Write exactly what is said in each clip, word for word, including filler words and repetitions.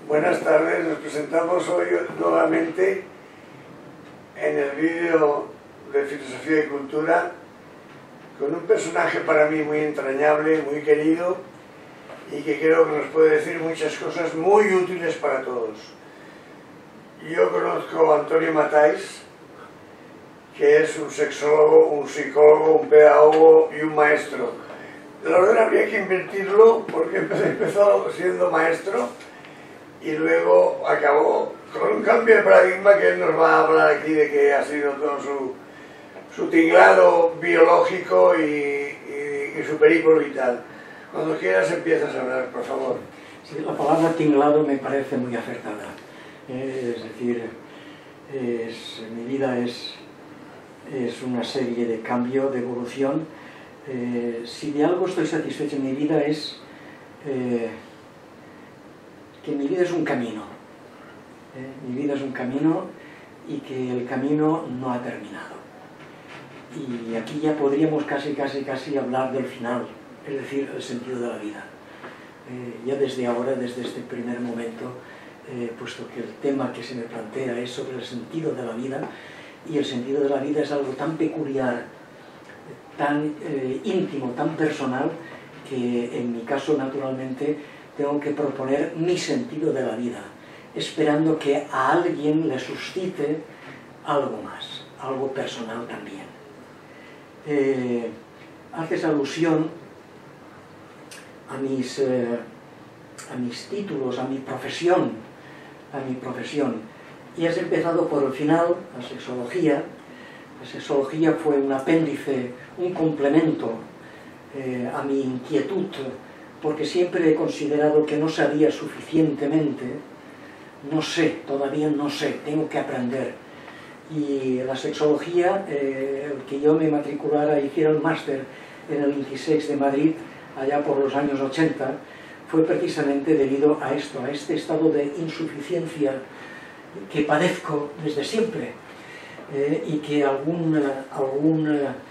Buenas tardes, nos presentamos hoy nuevamente en el vídeo de Filosofía y Cultura con un personaje para mí muy entrañable, muy querido y que creo que nos puede decir muchas cosas muy útiles para todos. Yo conozco a Antonio Matáis, que es un sexólogo, un psicólogo, un pedagogo y un maestro. El orden habría que invertirlo porque empezó siendo maestro y luego acabó con un cambio de paradigma que él nos va a hablar aquí de que ha sido todo su, su tinglado biológico y, y, y su periplo vital. Cuando quieras empiezas a hablar, por favor. Sí, la palabra tinglado me parece muy acertada. Eh, es decir, es, mi vida es, es una serie de cambio, de evolución. Eh, si de algo estoy satisfecho en mi vida es eh, que mi vida es un camino. Eh, mi vida es un camino y que el camino no ha terminado. Y aquí ya podríamos casi, casi, casi hablar del final, es decir, el sentido de la vida. Eh, ya desde ahora, desde este primer momento, eh, puesto que el tema que se me plantea es sobre el sentido de la vida, y el sentido de la vida es algo tan peculiar, tan eh, íntimo, tan personal, que en mi caso, naturalmente, tengo que proponer mi sentido de la vida, esperando que a alguien le suscite algo más, algo personal también. Eh, haces alusión a mis, eh, a mis títulos, a mi profesión, a mi profesión, y has empezado por el final, la sexología. La sexología fue un apéndice, un complemento eh, a mi inquietud, porque siempre he considerado que no sabía suficientemente, no sé, todavía no sé, tengo que aprender. Y la sexología, eh, el que yo me matriculara, hiciera el máster en el INCISEX de Madrid, allá por los años ochenta, fue precisamente debido a esto, a este estado de insuficiencia que padezco desde siempre, eh, y que algún, algún,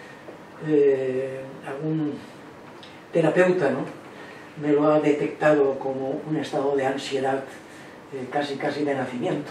eh, algún terapeuta, ¿no?, me lo ha detectado como un estado de ansiedad eh, casi casi de nacimiento.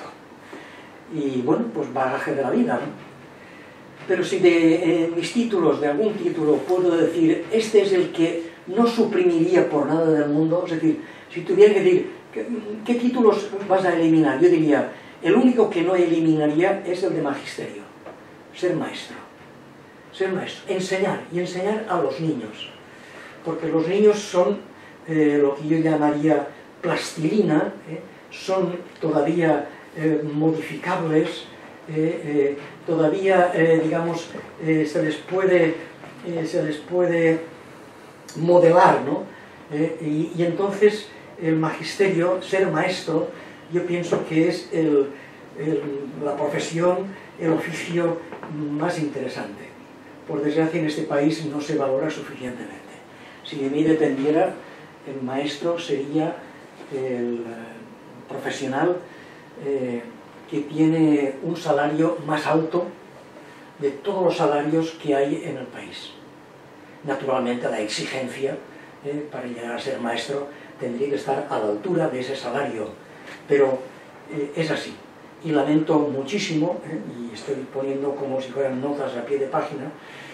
Y bueno, pues bagaje de la vida, ¿no? Pero si de eh, mis títulos, de algún título, puedo decir, este es el que no suprimiría por nada del mundo, es decir, si tuviera que decir, ¿qué, qué títulos vas a eliminar? Yo diría, el único que no eliminaría es el de magisterio, ser maestro, ser maestro, enseñar, y enseñar a los niños, porque los niños son Eh, lo que yo llamaría plastilina, eh, son todavía eh, modificables, eh, eh, todavía, eh, digamos, eh, se les puede, eh, se les puede modelar, ¿no? Eh, y, y entonces el magisterio, ser maestro, yo pienso que es el, el, la profesión, el oficio más interesante. Por desgracia, en este país no se valora suficientemente. Si de mí dependiera, el maestro sería el profesional eh, que tiene un salario más alto de todos los salarios que hay en el país. Naturalmente, la exigencia eh, para llegar a ser maestro tendría que estar a la altura de ese salario, pero eh, es así. Y lamento muchísimo, eh, y estoy poniendo como si fueran notas a pie de página,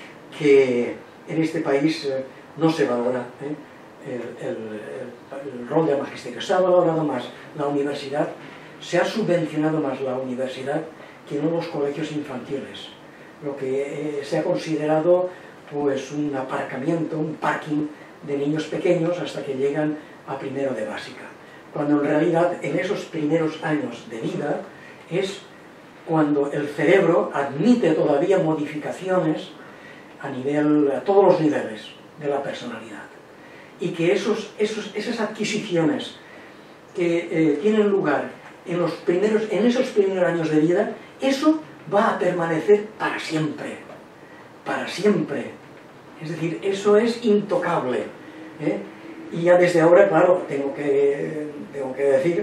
que en este país eh, no se valora eh, El, el, el, el rol del magisterio. Se ha valorado más la universidad, se ha subvencionado más la universidad que no los colegios infantiles, lo que eh, se ha considerado pues un aparcamiento, un parking de niños pequeños hasta que llegan a primero de básica, cuando en realidad en esos primeros años de vida es cuando el cerebro admite todavía modificaciones a nivel, a todos los niveles de la personalidad. Y que esos, esos, esas adquisiciones que eh, tienen lugar en, los primeros, en esos primeros años de vida, eso va a permanecer para siempre, para siempre. Es decir, eso es intocable, ¿eh? Y ya desde ahora, claro, tengo que, tengo que decir,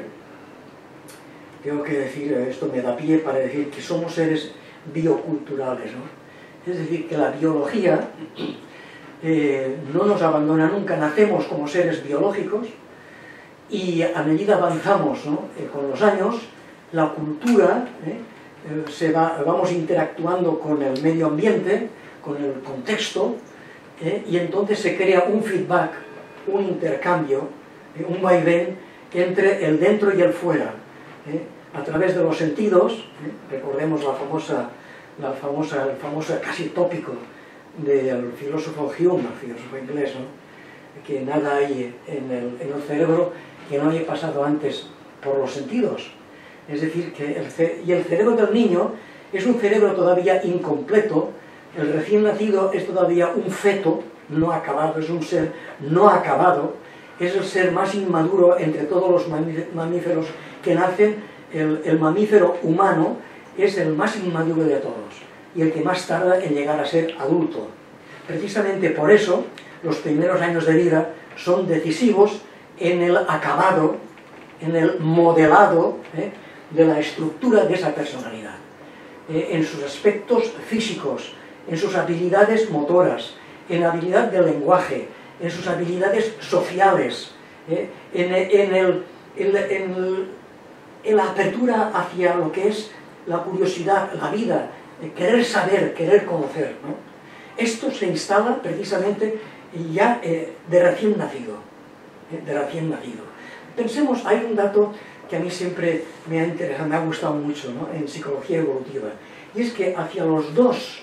tengo que decir, esto me da pie para decir que somos seres bioculturales, ¿no? Es decir, que la biología Eh, no nos abandona nunca, nacemos como seres biológicos y a medida avanzamos, ¿no?, eh, con los años, la cultura, ¿eh? Eh, se va, vamos interactuando con el medio ambiente, con el contexto, ¿eh? y entonces se crea un feedback, un intercambio, ¿eh? un vaivén entre el dentro y el fuera, ¿eh? a través de los sentidos. ¿eh? Recordemos la famosa, la famosa, el famoso casi tópico del filósofo Hume, el filósofo inglés, ¿no?, que nada hay en el, en el cerebro que no haya pasado antes por los sentidos. Es decir, que el, y el cerebro del niño es un cerebro todavía incompleto. El recién nacido es todavía un feto no acabado, es un ser no acabado, es el ser más inmaduro entre todos los mamíferos que nacen. El, el mamífero humano es el más inmaduro de todos y el que más tarda en llegar a ser adulto. Precisamente por eso los primeros años de vida son decisivos en el acabado, en el modelado, ¿eh?, de la estructura de esa personalidad, eh, en sus aspectos físicos, en sus habilidades motoras, en la habilidad del lenguaje, en sus habilidades sociales, eh, en, en, el, en, en, en la apertura hacia lo que es la curiosidad, la vida, eh, querer saber, querer conocer, ¿no? Esto se instala precisamente ya eh, de recién nacido, eh, de recién nacido. Pensemos, hay un dato que a mí siempre me ha interesado, me ha gustado mucho, ¿no?, en psicología evolutiva, y es que hacia los dos,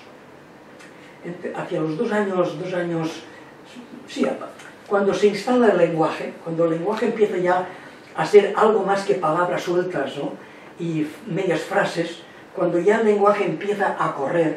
hacia los dos años, dos años, sí, cuando se instala el lenguaje, cuando el lenguaje empieza ya a ser algo más que palabras sueltas, ¿no?, y medias frases, cuando ya el lenguaje empieza a correr,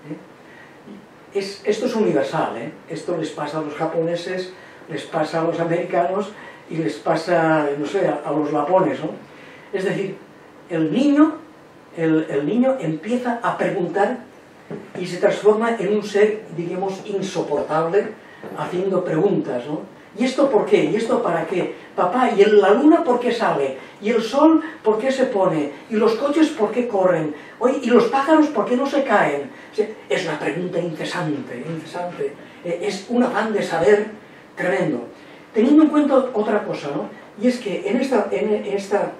¿eh? es, esto es universal, ¿eh? Esto les pasa a los japoneses, les pasa a los americanos, y les pasa, no sé, a, a los lapones, ¿no? Es decir, el niño, el, el niño empieza a preguntar y se transforma en un ser, diríamos, insoportable, haciendo preguntas, ¿no? ¿Y esto por qué? ¿Y esto para qué? Papá, ¿y la luna por qué sale? ¿Y el sol por qué se pone? ¿Y los coches por qué corren? Oye, ¿y los pájaros por qué no se caen? O sea, es una pregunta incesante, incesante. Es un afán de saber tremendo. Teniendo en cuenta otra cosa, ¿no?, y es que en esta, en esta,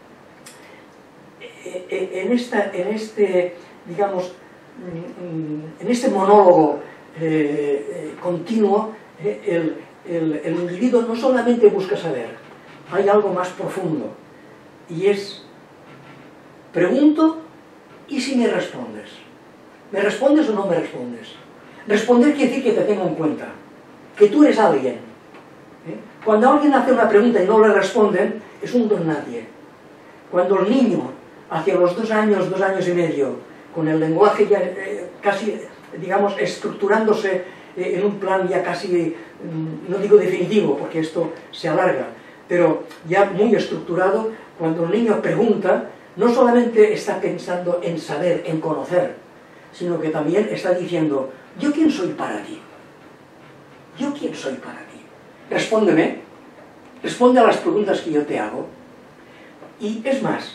en esta, en este, digamos, en este monólogo eh, continuo, eh, el, el, el individuo no solamente busca saber, hay algo más profundo, y es, pregunto, ¿y si me respondes? ¿Me respondes o no me respondes? Responder quiere decir que te tengo en cuenta, que tú eres alguien. ¿Eh? Cuando alguien hace una pregunta y no le responden, es un don nadie. Cuando el niño, hacia los dos años, dos años y medio, con el lenguaje ya eh, casi, digamos, estructurándose eh, en un plan ya casi, no digo definitivo, porque esto se alarga, pero ya muy estructurado, cuando el niño pregunta, no solamente está pensando en saber, en conocer, sino que también está diciendo, ¿yo quién soy para ti? ¿Yo quién soy para ti? Respóndeme, responde a las preguntas que yo te hago. Y es más,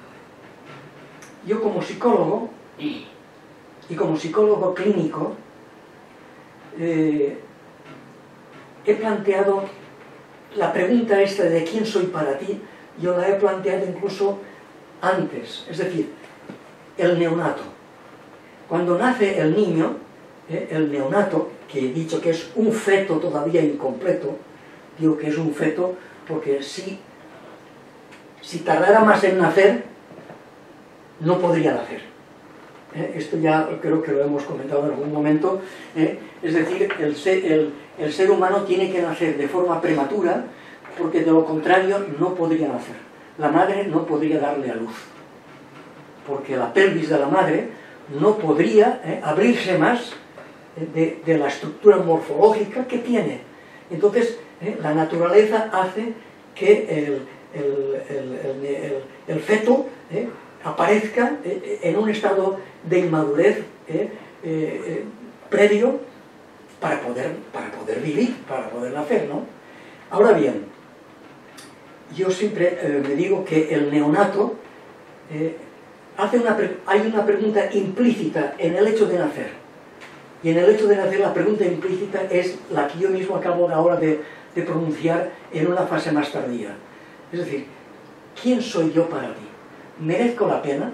yo como psicólogo, y como psicólogo clínico, eh, he planteado la pregunta esta de quién soy para ti, yo la he planteado incluso antes, es decir, el neonato. Cuando nace el niño, eh, el neonato, que he dicho que es un feto todavía incompleto, digo que es un feto porque si, si tardara más en nacer, no podría nacer. Eh, esto ya creo que lo hemos comentado en algún momento. Eh, es decir, el ser, el, el ser humano tiene que nacer de forma prematura porque de lo contrario no podría nacer. La madre no podría darle a luz, porque la pelvis de la madre no podría eh, abrirse más De, de la estructura morfológica que tiene. Entonces, eh, la naturaleza hace que el, el, el, el, el feto eh, aparezca eh, en un estado de inmadurez eh, eh, previo para poder, para poder vivir, para poder nacer, ¿no? Ahora bien, yo siempre eh, me digo que el neonato eh, hace una, hay una pregunta implícita en el hecho de nacer. Y en el hecho de nacer la pregunta implícita es la que yo mismo acabo ahora de, de pronunciar en una fase más tardía. Es decir, ¿quién soy yo para ti? ¿Merezco la pena?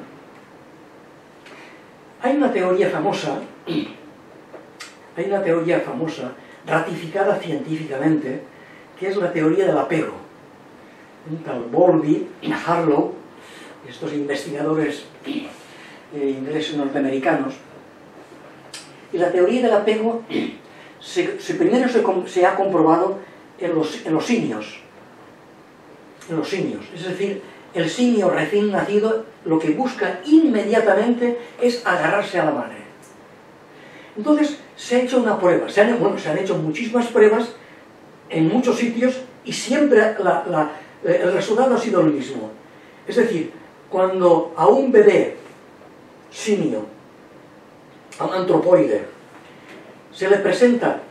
Hay una teoría famosa, hay una teoría famosa, ratificada científicamente, que es la teoría del apego. Un tal Bowlby, Harlow, estos investigadores eh, ingleses norteamericanos, y la teoría del apego se, se primero se, se ha comprobado en los, en los simios, en los simios, es decir, el simio recién nacido lo que busca inmediatamente es agarrarse a la madre. Entonces se ha hecho una prueba, se han, bueno, se han hecho muchísimas pruebas en muchos sitios y siempre la, la, el resultado ha sido el mismo. Es decir, cuando a un bebé simio, a un antropoide, se le presenta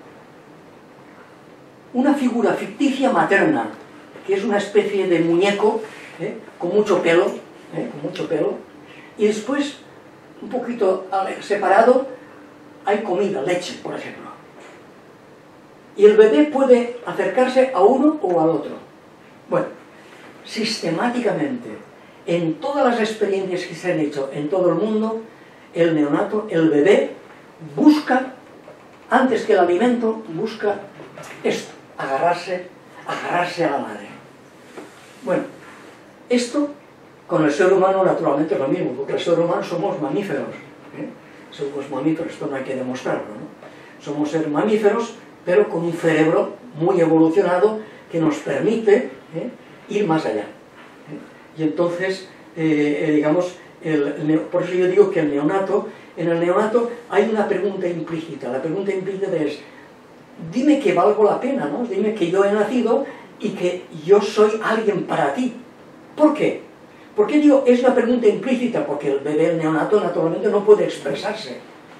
una figura ficticia materna, que es una especie de muñeco, ¿eh? con mucho pelo, ¿eh? con mucho pelo, y después, un poquito separado, hay comida, leche, por ejemplo. Y el bebé puede acercarse a uno o al otro. Bueno, sistemáticamente, en todas las experiencias que se han hecho en todo el mundo, el neonato, el bebé, busca, antes que el alimento, busca esto, agarrarse, agarrarse a la madre. Bueno, esto con el ser humano naturalmente es lo mismo, porque el ser humano somos mamíferos, ¿eh? Somos mamíferos, esto no hay que demostrarlo, ¿no? Somos seres mamíferos, pero con un cerebro muy evolucionado que nos permite ¿eh? ir más allá. ¿eh? Y entonces, eh, eh, digamos, el, el, por eso yo digo que el neonato, en el neonato hay una pregunta implícita. La pregunta implícita es, dime que valgo la pena, ¿no? Dime que yo he nacido y que yo soy alguien para ti. ¿Por qué? ¿Por qué digo es una pregunta implícita? Porque el bebé, el neonato, naturalmente no puede expresarse.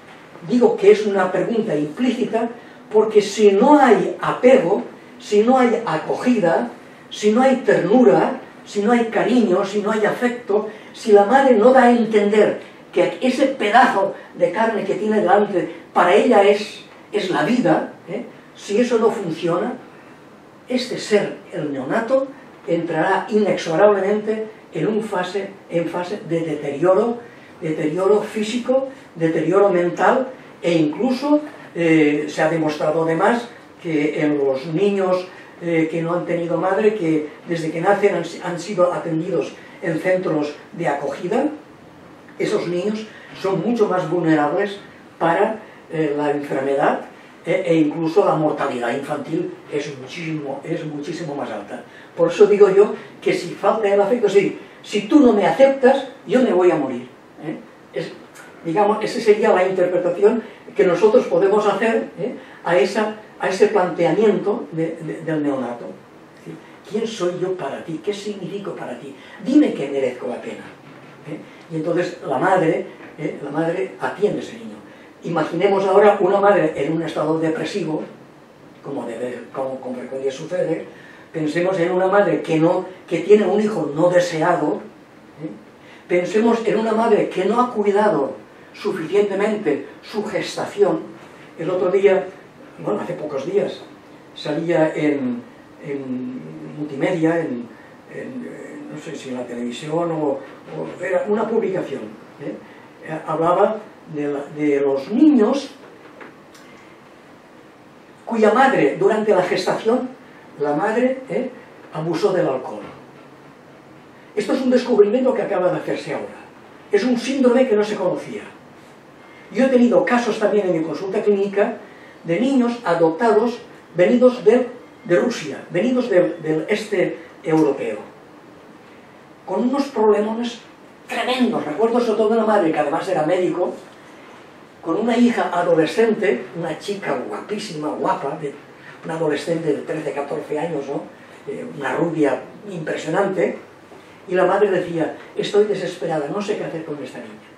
Digo que es una pregunta implícita porque si no hay apego, si no hay acogida, si no hay ternura, si no hay cariño, si no hay afecto, si la madre no da a entender que ese pedazo de carne que tiene delante para ella es, es la vida, ¿eh? Si eso no funciona, este ser, el neonato, entrará inexorablemente en, un fase, en fase de deterioro, deterioro físico, deterioro mental, e incluso eh, se ha demostrado además que en los niños eh, que no han tenido madre, que desde que nacen han, han sido atendidos en centros de acogida, esos niños son mucho más vulnerables para eh, la enfermedad eh, e incluso la mortalidad infantil es muchísimo, es muchísimo más alta. Por eso digo yo que si falta el afecto, sí, si tú no me aceptas, yo me voy a morir. ¿eh? Es, digamos, esa sería la interpretación que nosotros podemos hacer ¿eh? a, esa, a ese planteamiento de, de, del neonato. Es decir, ¿quién soy yo para ti? ¿Qué significo para ti? Dime que merezco la pena. ¿eh? Y entonces la madre, ¿eh? la madre atiende a ese niño. Imaginemos ahora una madre en un estado depresivo, como, debe, como con frecuencia sucede. Pensemos en una madre que, no, que tiene un hijo no deseado. ¿eh? Pensemos en una madre que no ha cuidado suficientemente su gestación. El otro día, bueno, hace pocos días, salía en, en multimedia, en, en, no sé si en la televisión o, o era una publicación. ¿eh? Hablaba de, la, de los niños cuya madre, durante la gestación, la madre ¿eh? abusó del alcohol. Esto es un descubrimiento que acaba de hacerse ahora. Es un síndrome que no se conocía. Yo he tenido casos también en mi consulta clínica de niños adoptados venidos de, de Rusia, venidos del, del este europeo, con unos problemas tremendos. Recuerdo sobre todo de una madre que además era médico, con una hija adolescente, una chica guapísima, guapa, de, una adolescente de trece, catorce años, ¿no? eh, una rubia impresionante, y la madre decía, estoy desesperada, no sé qué hacer con esta niña.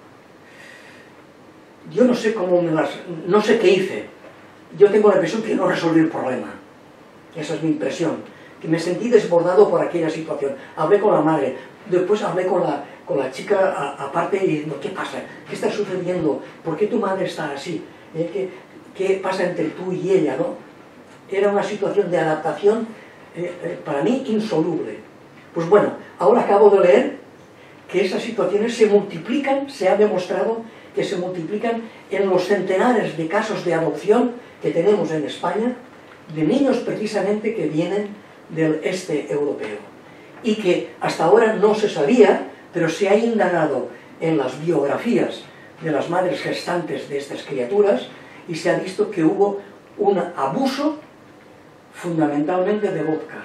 Yo no sé cómo me las... no sé qué hice. Yo tengo la impresión que no resolví el problema. Esa es mi impresión. Que me sentí desbordado por aquella situación. Hablé con la madre, después hablé con la, con la chica a, aparte y diciendo, ¿qué pasa? ¿Qué está sucediendo? ¿Por qué tu madre está así? ¿Eh? ¿Qué, ¿Qué pasa entre tú y ella? ¿no? Era una situación de adaptación eh, eh, para mí insoluble. Pues bueno, ahora acabo de leer que esas situaciones se multiplican, se ha demostrado que se multiplican en los centenares de casos de adopción que tenemos en España, de niños precisamente que vienen del este europeo, y que hasta ahora no se sabía, pero se ha indagado en las biografías de las madres gestantes de estas criaturas, y se ha visto que hubo un abuso fundamentalmente de vodka.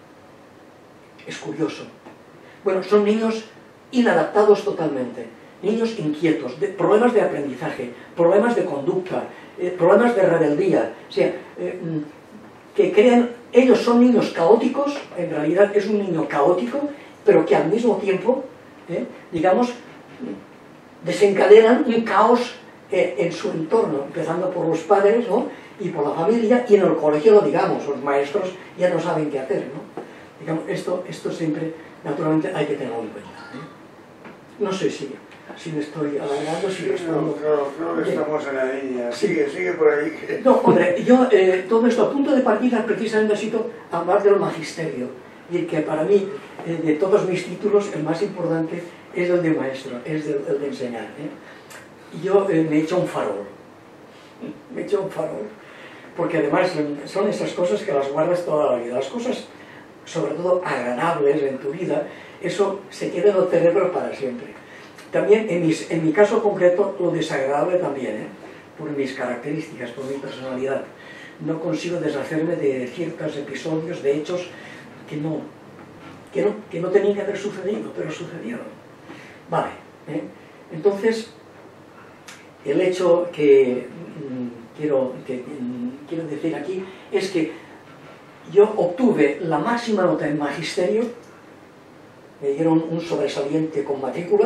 Es curioso. Bueno, son niños inadaptados totalmente, niños inquietos, de, problemas de aprendizaje, problemas de conducta, eh, problemas de rebeldía, o sea, eh, que crean, ellos son niños caóticos, en realidad es un niño caótico, pero que al mismo tiempo, eh, digamos, desencadenan un caos eh, en su entorno, empezando por los padres, ¿no?, y por la familia, y en el colegio, lo digamos, los maestros ya no saben qué hacer, ¿no? Digamos, esto, esto siempre, naturalmente, hay que tenerlo en cuenta, ¿eh? No sé si, si me estoy alargando, si sí, respondo. no, no, creo que estamos en la línea. Sigue, sí. sigue por ahí. No, hombre, yo, eh, todo esto, a punto de partida, precisamente necesito hablar del magisterio. Y que para mí, eh, de todos mis títulos, el más importante es el de maestro, es el, el de enseñar, ¿eh? Yo eh, me he hecho un farol. Me he hecho un farol. Porque además son esas cosas que las guardas toda la vida. Las cosas, sobre todo agradables en tu vida, eso se queda en el cerebro para siempre. También, en, mis, en mi caso concreto, lo desagradable también, ¿eh?, por mis características, por mi personalidad. No consigo deshacerme de ciertos episodios, de hechos que no, que no, que no tenían que haber sucedido, pero sucedieron. Vale, ¿eh? Entonces, el hecho que mmm, quiero, que, mmm, quiero decir aquí es que yo obtuve la máxima nota en magisterio, me dieron un sobresaliente con matrícula,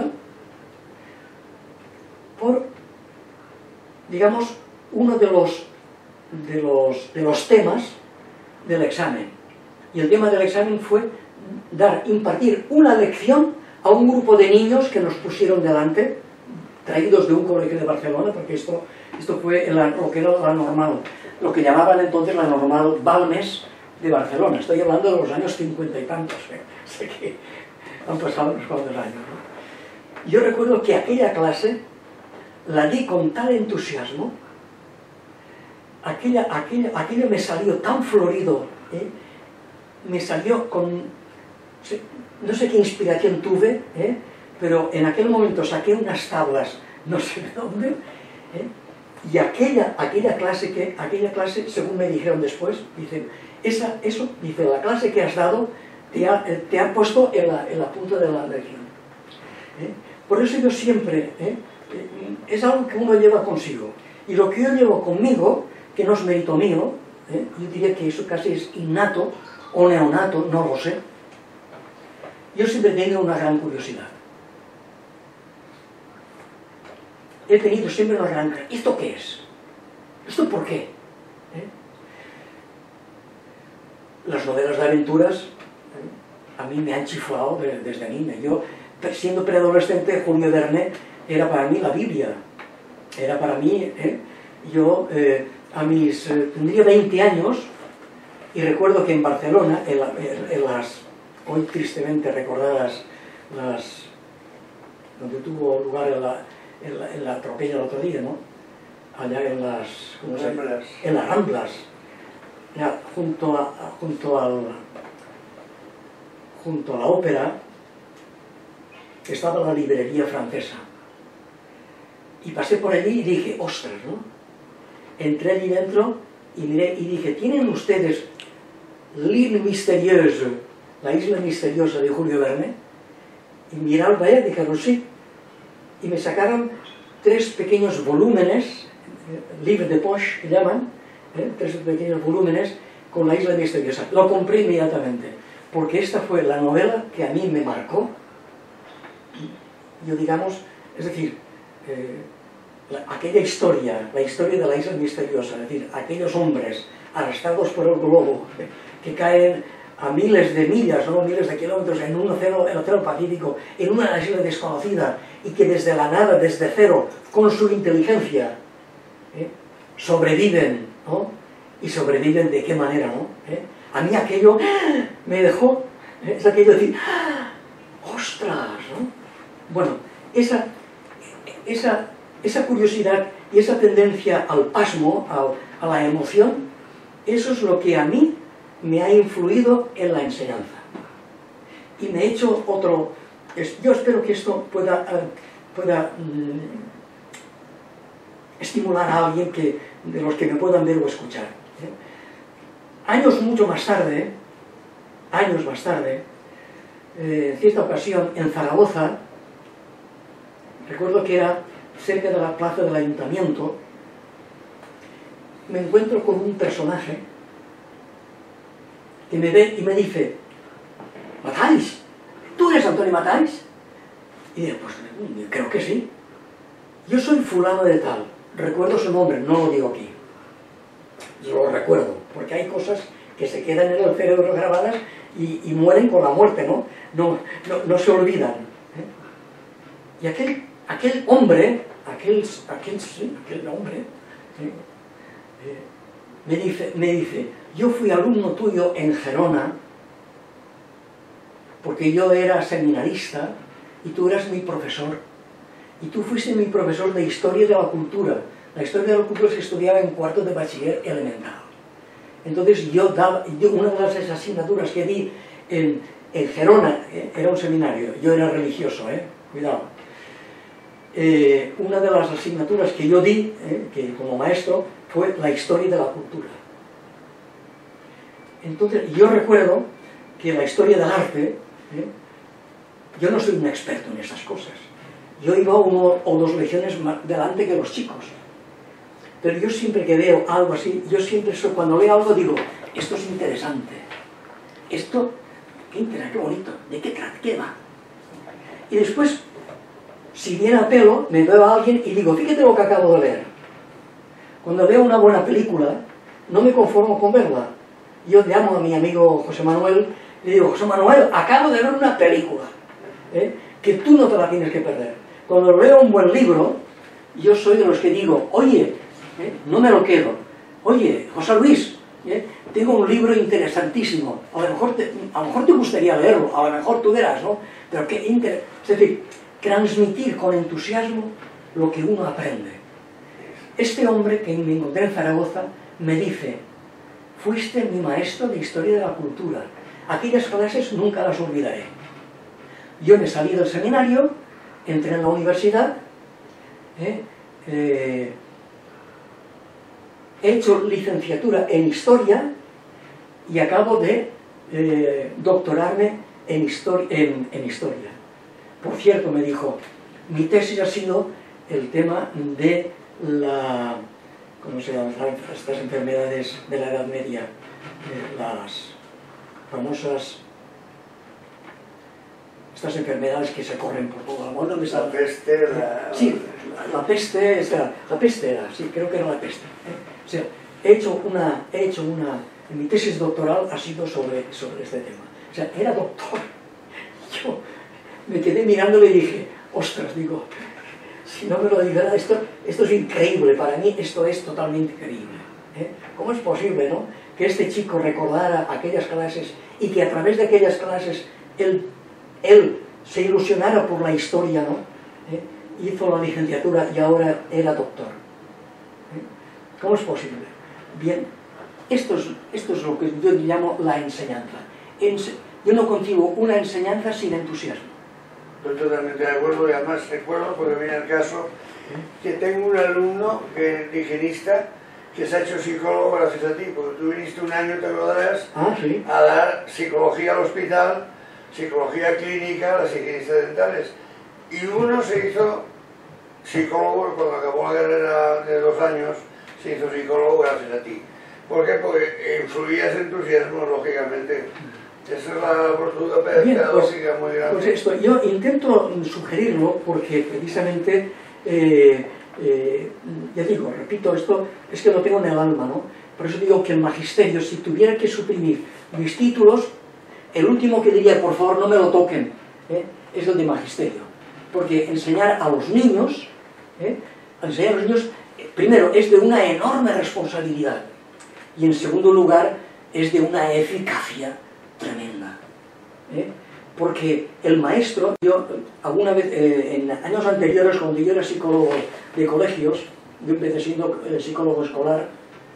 por, digamos, uno de los, de los, de los temas del examen. Y el tema del examen fue dar, impartir una lección a un grupo de niños que nos pusieron delante, traídos de un colegio de Barcelona, porque esto, esto fue la, lo que era la normal, lo que llamaban entonces la normal Balmes de Barcelona. Estoy hablando de los años cincuenta y tantos, ¿eh? Sé que han pasado unos cuantos años, ¿no? Yo recuerdo que aquella clase la di con tal entusiasmo, aquella, aquella, aquello me salió tan florido, ¿eh?, me salió con, no sé qué inspiración tuve, ¿eh?, pero en aquel momento saqué unas tablas, no sé de dónde, ¿eh?, y aquella, aquella clase, que, aquella clase, según me dijeron después, dicen, esa, eso, dice, la clase que has dado te ha, te ha puesto en la, en la punta de la lección. ¿Eh? Por eso yo siempre, ¿eh?, es algo que uno lleva consigo. Y lo que yo llevo conmigo, que no es mérito mío, ¿eh?, yo diría que eso casi es innato o neonato, no lo sé. Yo siempre he tenido una gran curiosidad. He tenido siempre una gran... ¿Esto qué es? ¿Esto por qué? ¿Eh? Las novelas de aventuras, ¿eh?, a mí me han chiflado de, desde niña. Yo, siendo preadolescente, Julio Verne era para mí la Biblia. Era para mí... ¿eh? Yo, eh, a mis... Eh, tendría veinte años, y recuerdo que en Barcelona, en, la, en las hoy tristemente recordadas, las, donde tuvo lugar la, el, el atropello el otro día, ¿no?, allá en las, ¿cómo se llama?, en las Ramblas, ya, junto, a, junto, al, junto a la ópera, estaba la librería francesa. Y pasé por allí y dije, ostras, ¿no? Entré allí dentro y miré y dije, ¿tienen ustedes L'Île Mystérieuse, la isla misteriosa de Julio Verne? Y miraron para allá y dijeron, sí. Y me sacaron tres pequeños volúmenes, livres de poche que llaman, ¿eh?, tres pequeños volúmenes con la isla misteriosa. Lo compré inmediatamente, porque esta fue la novela que a mí me marcó. Yo, digamos, es decir, eh, la, aquella historia, la historia de la isla misteriosa, es decir, aquellos hombres arrastrados por el globo, eh, que caen a miles de millas, no miles de kilómetros, en un océano, el océano Pacífico, en una isla desconocida, y que desde la nada, desde cero, con su inteligencia, ¿eh?, sobreviven, ¿no? Y sobreviven de qué manera, ¿no? ¿Eh? a mí aquello me dejó, es aquello de decir, ¡ostras! ¿no? Bueno, esa, esa, esa curiosidad y esa tendencia al pasmo, a, a la emoción, eso es lo que a mí me ha influido en la enseñanza. Y me he hecho otro... Yo espero que esto pueda, pueda mmm, estimular a alguien que, de los que me puedan ver o escuchar. ¿eh? Años mucho más tarde, años más tarde, eh, en cierta ocasión en Zaragoza, recuerdo que era cerca de la plaza del ayuntamiento, me encuentro con un personaje que me ve y me dice, ¿Matáis? ¿Tú eres Antonio Matáis? Y digo, pues creo que sí. Yo soy fulano de tal, recuerdo su nombre, no lo digo aquí. Yo lo recuerdo, porque hay cosas que se quedan en el cerebro grabadas y, y mueren con la muerte, ¿no? No, no, no se olvidan. ¿eh? Y aquel, aquel hombre, aquel, aquel, sí, aquel hombre, ¿eh? Eh, me, dice, me dice, yo fui alumno tuyo en Gerona, porque yo era seminarista y tú eras mi profesor. Y tú fuiste mi profesor de Historia de la Cultura. La Historia de la Cultura se estudiaba en cuarto de bachiller elemental. Entonces yo daba, yo, una de las asignaturas que di en, en Gerona, eh, era un seminario, yo era religioso, eh, cuidado. Eh, una de las asignaturas que yo di, eh, que como maestro, fue la Historia de la Cultura. Entonces yo recuerdo que la historia del arte, ¿eh? yo no soy un experto en esas cosas. Yo iba uno o dos lecciones más delante que los chicos. Pero yo siempre que veo algo así, yo siempre soy, cuando veo algo digo, esto es interesante. Esto, qué interesante, qué bonito, ¿de qué trata? ¿Qué va? Y después, si viene a pelo, me veo a alguien y digo, fíjate lo que acabo de ver. Cuando veo una buena película, no me conformo con verla. Yo llamo a mi amigo José Manuel y le digo, José Manuel, acabo de ver una película, ¿eh? que tú no te la tienes que perder. Cuando leo un buen libro, yo soy de los que digo, oye, ¿eh? no me lo quedo. Oye, José Luis, ¿eh? tengo un libro interesantísimo. A lo, mejor te, a lo mejor te gustaría leerlo, a lo mejor tú verás, ¿no? Pero qué inter... Es decir, transmitir con entusiasmo lo que uno aprende. Este hombre que me encontré en Zaragoza me dice, fuiste mi maestro de Historia de la Cultura. Aquellas clases nunca las olvidaré. Yo me salí del seminario, entré en la universidad, ¿eh? Eh, he hecho licenciatura en Historia y acabo de eh, doctorarme en, histori en, en Historia. Por cierto, me dijo, mi tesis ha sido el tema de la... ¿Cómo se llaman estas enfermedades de la Edad Media? Eh, las famosas... Estas enfermedades que se corren por todo el mundo. La peste, la... Sí, la, la peste, o sea, la peste era, sí, creo que era la peste. ¿eh? O sea, he hecho una, he hecho una, mi tesis doctoral ha sido sobre, sobre este tema. O sea, era doctor. Yo me quedé mirándole y dije, ostras, digo, si no me lo dijera, esto, esto es increíble, para mí esto es totalmente increíble. ¿eh? ¿Cómo es posible, no? Que este chico recordara aquellas clases y que a través de aquellas clases él, él se ilusionara por la historia, ¿no? ¿Eh? Hizo la licenciatura y ahora era doctor. ¿eh? ¿Cómo es posible? Bien, esto es, esto es lo que yo llamo la enseñanza. Ense yo no concibo una enseñanza sin entusiasmo. Estoy totalmente de acuerdo y además recuerdo, porque viene el caso, que tengo un alumno que es higienista que se ha hecho psicólogo gracias a ti, porque tú viniste un año, te acordarás, ah, ¿sí? a dar psicología al hospital, psicología clínica a las higienistas dentales. Y uno se hizo psicólogo cuando acabó la carrera de dos años, se hizo psicólogo gracias a ti. ¿Por qué? Porque influía ese entusiasmo, lógicamente. Esa es la oportunidad pedagógica pues, muy grande. Pues esto, yo intento sugerirlo porque precisamente, eh, eh, ya digo, repito, esto es que lo tengo en el alma, ¿no? Por eso digo que el magisterio, si tuviera que suprimir mis títulos, el último que diría, por favor, no me lo toquen, ¿eh? es el de magisterio. Porque enseñar a los niños, ¿eh? enseñar a los niños, primero, es de una enorme responsabilidad. Y en segundo lugar, es de una eficacia tremenda. ¿eh? Porque el maestro, yo alguna vez, eh, en años anteriores, cuando yo era psicólogo de colegios, yo empecé siendo eh, psicólogo escolar,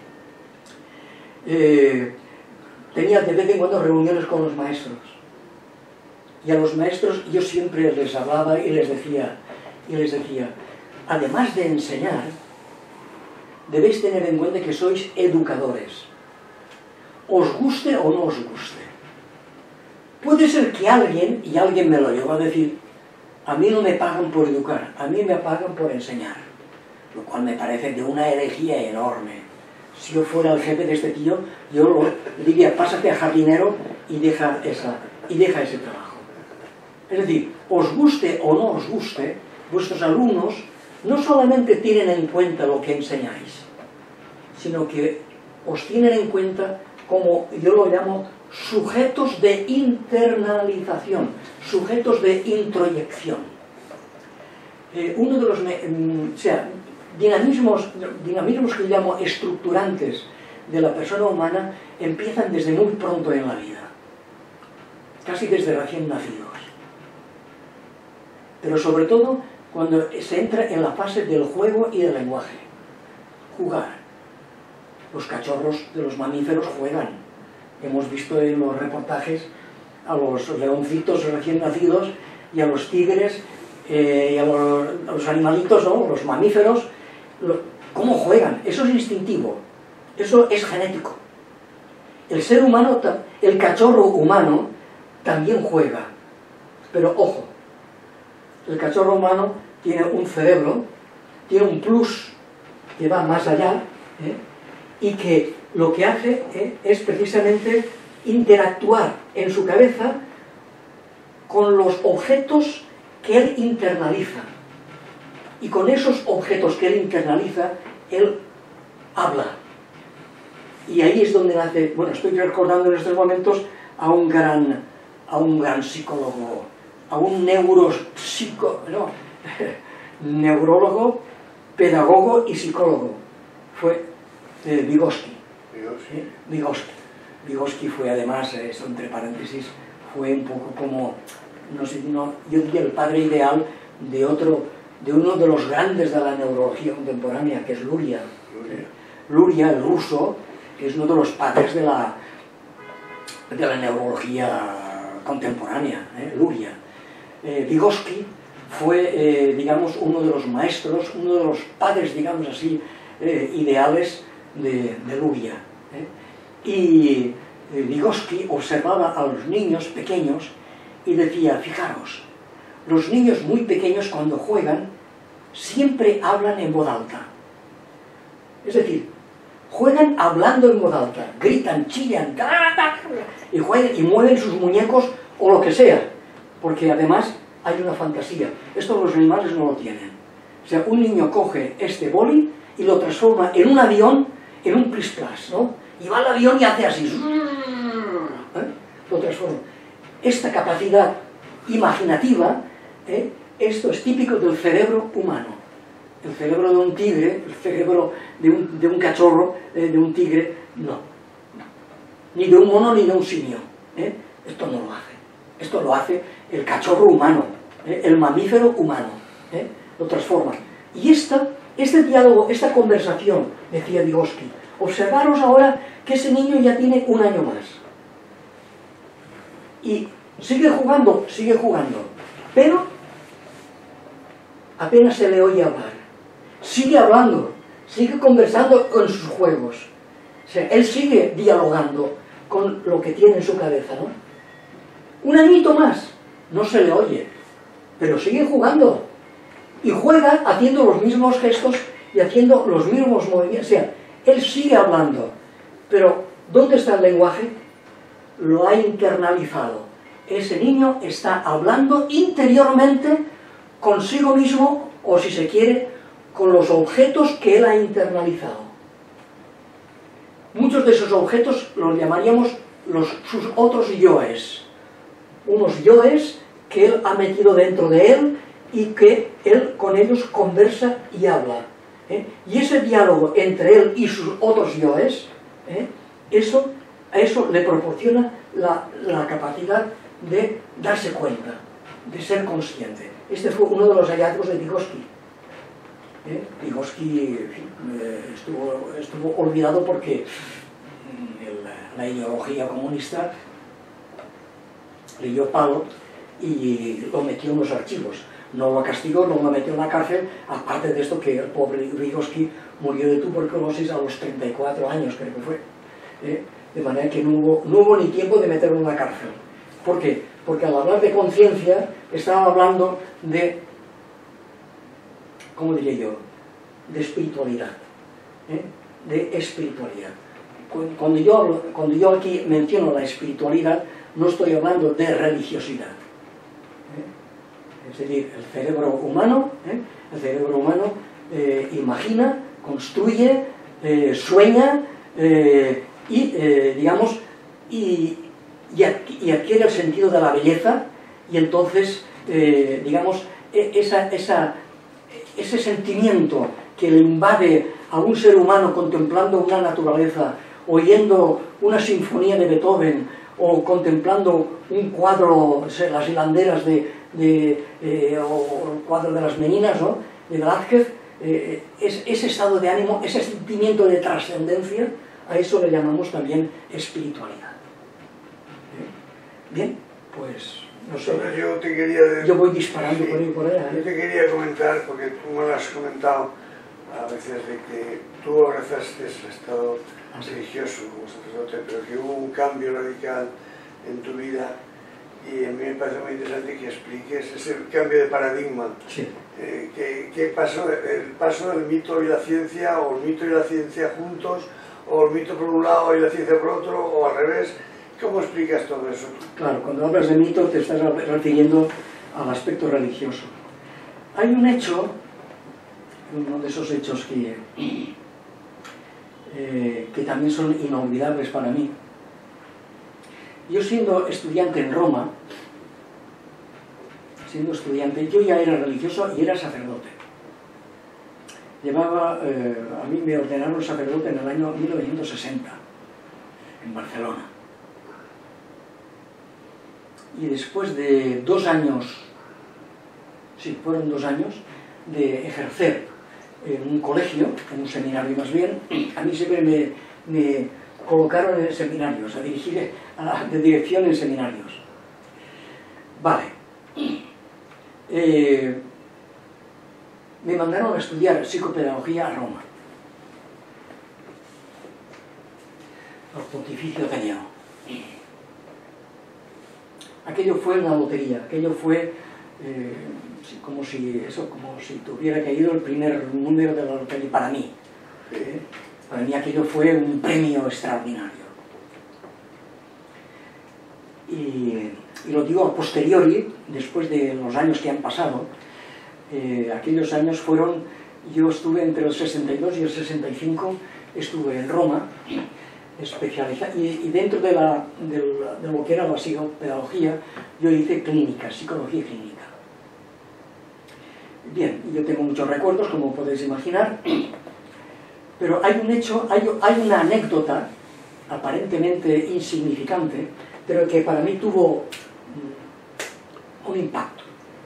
eh, tenía de vez en cuando reuniones con los maestros. Y a los maestros yo siempre les hablaba y les decía, y les decía, además de enseñar, debéis tener en cuenta que sois educadores. Os guste o no os guste. Puede ser que alguien, y alguien me lo llegó a decir, a mí no me pagan por educar, a mí me pagan por enseñar. Lo cual me parece de una herejía enorme. Si yo fuera el jefe de este tío, yo lo diría, pásate a jardinero y deja, esa, y deja ese trabajo. Es decir, os guste o no os guste, vuestros alumnos no solamente tienen en cuenta lo que enseñáis, sino que os tienen en cuenta como, yo lo llamo, sujetos de internalización, sujetos de introyección. Eh, uno de los, mm, o sea, dinamismos, dinamismos que yo llamo estructurantes de la persona humana empiezan desde muy pronto en la vida, casi desde recién nacidos. Pero sobre todo cuando se entra en la fase del juego y del lenguaje. Jugar. Los cachorros de los mamíferos juegan. Hemos visto en los reportajes a los leoncitos recién nacidos y a los tigres eh, y a los, a los animalitos, ¿no? Los mamíferos, lo, cómo juegan. Eso es instintivo, eso es genético. El ser humano, el cachorro humano también juega, pero ojo, el cachorro humano tiene un cerebro, tiene un plus que va más allá, ¿eh? y que lo que hace ¿eh? es precisamente interactuar en su cabeza con los objetos que él internaliza. Y con esos objetos que él internaliza, él habla. Y ahí es donde nace, bueno, estoy recordando en estos momentos a un gran, a un gran psicólogo, a un neuropsico, no, neurólogo, pedagogo y psicólogo. Fue eh, Vygotsky. Vygotsky. ¿Eh? Vygotsky. Vygotsky fue además, esto entre paréntesis, fue un poco como, no sé, no, yo diría el padre ideal de otro, de uno de los grandes de la neurología contemporánea, que es Luria. Luria. Luria, el ruso, que es uno de los padres de la, de la neurología contemporánea, ¿eh? Luria. Eh, Vygotsky fue, eh, digamos, uno de los maestros, uno de los padres, digamos así, eh, ideales de, de Luria. ¿eh? Y eh, Vygotsky observaba a los niños pequeños y decía, fijaros, los niños muy pequeños cuando juegan siempre hablan en voz alta. Es decir, juegan hablando en voz alta, gritan, chillan, y juegan y mueven sus muñecos o lo que sea, porque además hay una fantasía. Esto los animales no lo tienen. O sea, un niño coge este boli y lo transforma en un avión, en un plis-plas, ¿no? Y va al avión y hace así, ¿eh? Lo transforma. Esta capacidad imaginativa, ¿eh? Esto es típico del cerebro humano. El cerebro de un tigre, el cerebro de un, de un cachorro, eh, de un tigre, no, no. Ni de un mono ni de un simio. ¿eh? Esto no lo hace. Esto lo hace el cachorro humano, ¿eh? el mamífero humano. ¿eh? Lo transforma. Y esta, este diálogo, esta conversación, decía Vygotsky, observaros ahora que ese niño ya tiene un año más. Y sigue jugando, sigue jugando, pero apenas se le oye hablar. Sigue hablando, sigue conversando con sus juegos. O sea, él sigue dialogando con lo que tiene en su cabeza, ¿no? Un añito más, no se le oye, pero sigue jugando. Y juega haciendo los mismos gestos y haciendo los mismos movimientos. O sea, él sigue hablando, pero ¿dónde está el lenguaje? Lo ha internalizado. Ese niño está hablando interiormente consigo mismo, o si se quiere, con los objetos que él ha internalizado. Muchos de esos objetos los llamaríamos los, sus otros yoes. Unos yoes que él ha metido dentro de él y que él con ellos conversa y habla. ¿eh? Y ese diálogo entre él y sus otros yoes, ¿eh? eso a eso le proporciona la, la capacidad de darse cuenta, de ser consciente. Este fue uno de los hallazgos de Vygotsky. ¿Eh? Vygotsky eh, estuvo, estuvo olvidado porque el, la ideología comunista le dio palo y lo metió en los archivos. No lo castigó, no lo metió en la cárcel, aparte de esto que el pobre Vygotsky murió de tuberculosis a los treinta y cuatro años, creo que fue. ¿Eh? De manera que no hubo, no hubo ni tiempo de meterlo en la cárcel. ¿Por qué? Porque al hablar de conciencia estaba hablando de, ¿cómo diría yo?, de espiritualidad, ¿eh? de espiritualidad. Cuando yo, hablo, cuando yo aquí menciono la espiritualidad, no estoy hablando de religiosidad. ¿Eh? Es decir, el cerebro humano, ¿eh? el cerebro humano eh, imagina, construye, eh, sueña eh, y, eh, digamos, y, y adquiere el sentido de la belleza, y entonces, eh, digamos, esa, esa, ese sentimiento que le invade a un ser humano contemplando una naturaleza, oyendo una sinfonía de Beethoven o contemplando un cuadro, las hilanderas de, de, eh, o el cuadro de las meninas, ¿no?, de Velázquez, eh, es, ese estado de ánimo, ese sentimiento de trascendencia, a eso le llamamos también espiritualidad. ¿Eh? Bien, pues no sé, yo, te quería de... yo voy disparando sí, por ahí y por allá. ¿eh? Yo te quería comentar, porque tú me lo has comentado a veces, de que tú abrazaste el estado religioso como sacerdote, pero que hubo un cambio radical en tu vida, y a mí me parece muy interesante que expliques ese cambio de paradigma. Sí. Eh, ¿qué, ¿Qué pasó? ¿El paso del mito y la ciencia, o el mito y la ciencia juntos, o el mito por un lado y la ciencia por otro, o al revés? ¿Cómo explicas todo eso? Claro, cuando hablas de mito te estás refiriendo al aspecto religioso. Hay un hecho, uno de esos hechos que, eh, que también son inolvidables para mí. Yo, siendo estudiante en Roma, siendo estudiante, yo ya era religioso y era sacerdote. Llevaba, eh, a mí me ordenaron sacerdote en el año mil novecientos sesenta, en Barcelona. Y después de dos años, sí, fueron dos años, de ejercer en un colegio, en un seminario más bien, a mí siempre me, me colocaron en seminarios, a dirigir, a, de dirección en seminarios. Vale. Eh, me mandaron a estudiar psicopedagogía a Roma, al Pontificio Ateneo. Aquello fue una lotería, aquello fue eh, como si eso, como si tuviera caído el primer número de la lotería para mí. ¿eh? Para mí aquello fue un premio extraordinario. Y, y lo digo a posteriori, después de los años que han pasado. Eh, aquellos años fueron, yo estuve entre el sesenta y dos y el sesenta y cinco, estuve en Roma, especializado, y, y dentro de, la, de, la, de lo que era la psicopedagogía, yo hice clínica, psicología clínica. Bien, yo tengo muchos recuerdos, como podéis imaginar, pero hay un hecho, hay, hay una anécdota aparentemente insignificante, pero que para mí tuvo un impacto.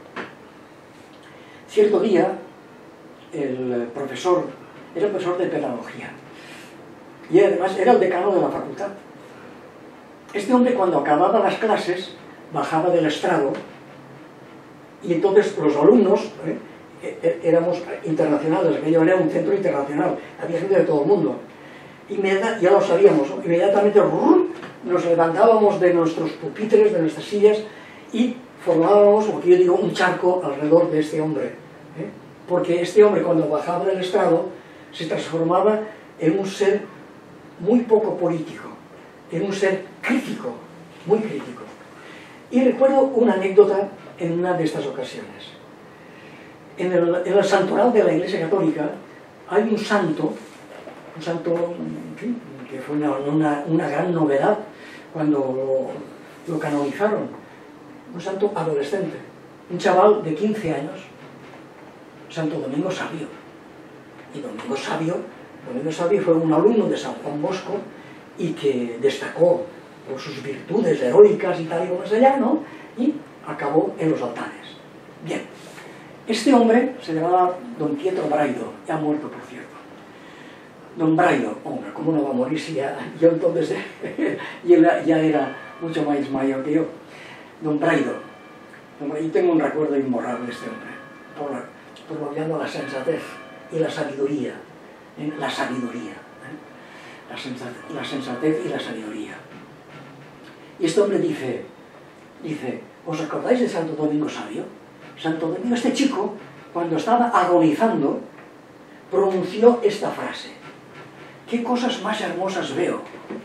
Cierto día, el profesor, era el profesor de pedagogía, y además era el decano de la facultad. Este hombre, cuando acababa las clases, bajaba del estrado, y entonces los alumnos, ¿eh? éramos internacionales, aquello era un centro internacional, había gente de todo el mundo. Inmediata, ya lo sabíamos, ¿no? Inmediatamente nos levantábamos de nuestros pupitres, de nuestras sillas, y formábamos, lo que yo digo, un charco alrededor de este hombre. ¿eh? Porque este hombre, cuando bajaba del estrado, se transformaba en un ser muy poco político, en un ser crítico, muy crítico. Y recuerdo una anécdota en una de estas ocasiones. En el, en el santoral de la Iglesia Católica hay un santo, un santo, en fin, que fue una, una, una gran novedad cuando lo, lo canonizaron, un santo adolescente, un chaval de quince años, Santo Domingo Sabio. Y Domingo Sabio, Domingo Sabio fue un alumno de San Juan Bosco, y que destacó por sus virtudes heroicas y tal y como más allá, ¿no? Y acabó en los altares. Bien, este hombre se llamaba don Pietro Braido, ya muerto por cierto. Don Braido, hombre, ¿cómo no va a morir si ya, yo entonces ya, ya era mucho más mayor que yo? Don Braido, yo tengo un recuerdo imborrable de este hombre, por, por lo que llamo la sensatez y la sabiduría, ¿eh? La sabiduría, ¿eh? la, sensatez, la sensatez y la sabiduría. Y este hombre dice, dice, ¿os acordáis de Santo Domingo Sabio? Santo Domingo, este chico, cuando estaba agonizando, pronunció esta frase: ¿qué cosas más hermosas veo?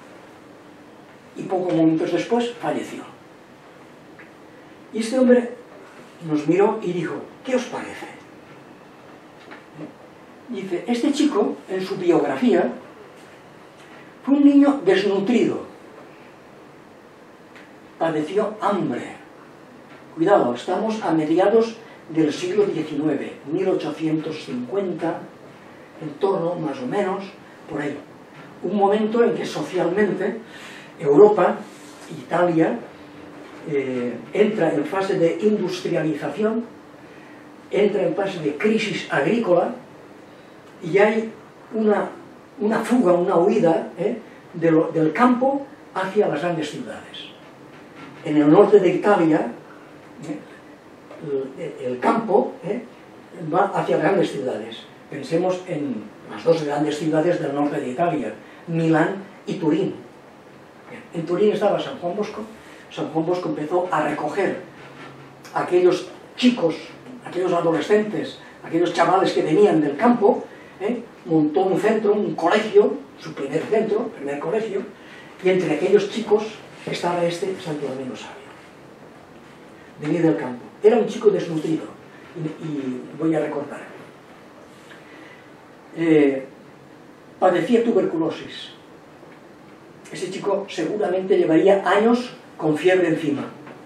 Y pocos momentos después falleció. Y este hombre nos miró y dijo, ¿qué os parece? Dice, este chico, en su biografía, fue un niño desnutrido, padeció hambre. Cuidado, estamos a mediados del siglo diecinueve, mil ochocientos cincuenta, en torno, más o menos, por ahí. Un momento en que socialmente Europa, Italia, eh, entra en fase de industrialización, entra en fase de crisis agrícola, y hay una, una fuga, una huida eh, de lo, del campo hacia las grandes ciudades. En el norte de Italia, eh, el, el campo eh, va hacia grandes ciudades. Pensemos en las dos grandes ciudades del norte de Italia, Milán y Turín. En Turín estaba San Juan Bosco. San Juan Bosco empezó a recoger a aquellos chicos, aquellos adolescentes, aquellos chavales que venían del campo, ¿eh? Montó un centro, un colegio, su primer centro, primer colegio, y entre aquellos chicos estaba este Santo Domingo Sabio. Venía del campo. Era un chico desnutrido, y, y voy a recordar. Eh, padecía tuberculosis. Ese chico seguramente llevaría años con fiebre encima.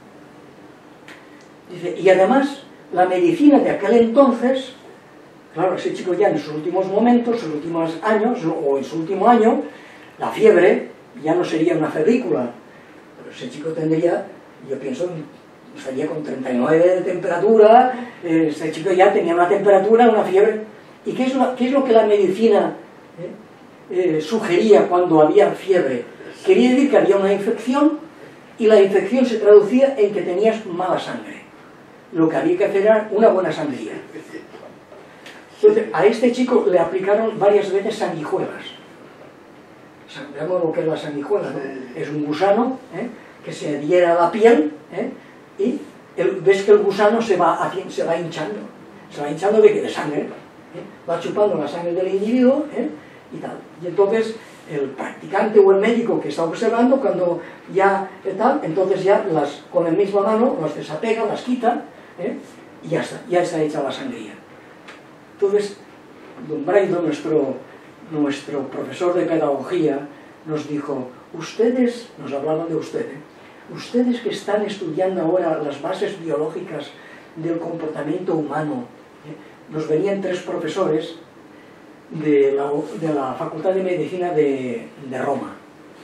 Dice, y además, la medicina de aquel entonces, claro, ese chico ya en sus últimos momentos, sus últimos años, o en su último año, la fiebre ya no sería una febrícula, pero ese chico tendría, yo pienso, estaría con treinta y nueve de temperatura, ese chico ya tenía una temperatura, una fiebre. ¿Y qué es lo, qué es lo que la medicina eh, eh, sugería cuando había fiebre? Quería decir que había una infección, y la infección se traducía en que tenías mala sangre. Lo que había que hacer era una buena sangría. Entonces, a este chico le aplicaron varias veces sanguijuelas. Sabemos lo que es la sanguijuela, ¿no? Es un gusano ¿eh? que se adhiere a la piel ¿eh? y el, ves que el gusano se va, haciendo, se va hinchando. Se va hinchando de, de sangre. ¿eh? Va chupando la sangre del individuo ¿eh? y tal. Y entonces el practicante o el médico que está observando, cuando ya tal, entonces ya las, con la misma mano las desapega, las quita ¿eh? y ya está, ya está hecha la sangría. Entonces, don Braido, nuestro, nuestro profesor de pedagogía, nos dijo, ustedes, nos hablaban de ustedes, ustedes que están estudiando ahora las bases biológicas del comportamiento humano, ¿eh? Nos venían tres profesores de la, de la Facultad de Medicina de, de Roma.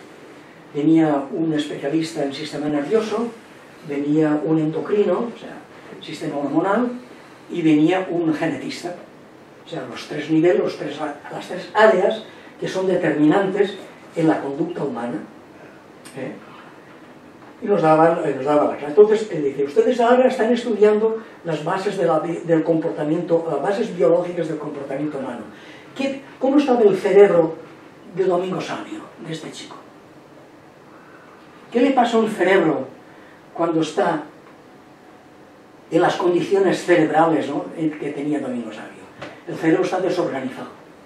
Venía un especialista en sistema nervioso, venía un endocrino, o sea, sistema hormonal, y venía un genetista. O sea, los tres niveles, los tres, las tres áreas que son determinantes en la conducta humana. ¿eh? Y nos daban, nos daban la clase. Entonces, él dice, ustedes ahora están estudiando las bases de la, del comportamiento, las bases biológicas del comportamiento humano. ¿Qué, ¿Cómo estaba el cerebro de Domingo Sabio, de este chico? ¿Qué le pasa a un cerebro cuando está en las condiciones cerebrales, ¿no? que tenía Domingo Sabio? El cerebro está desorganizado.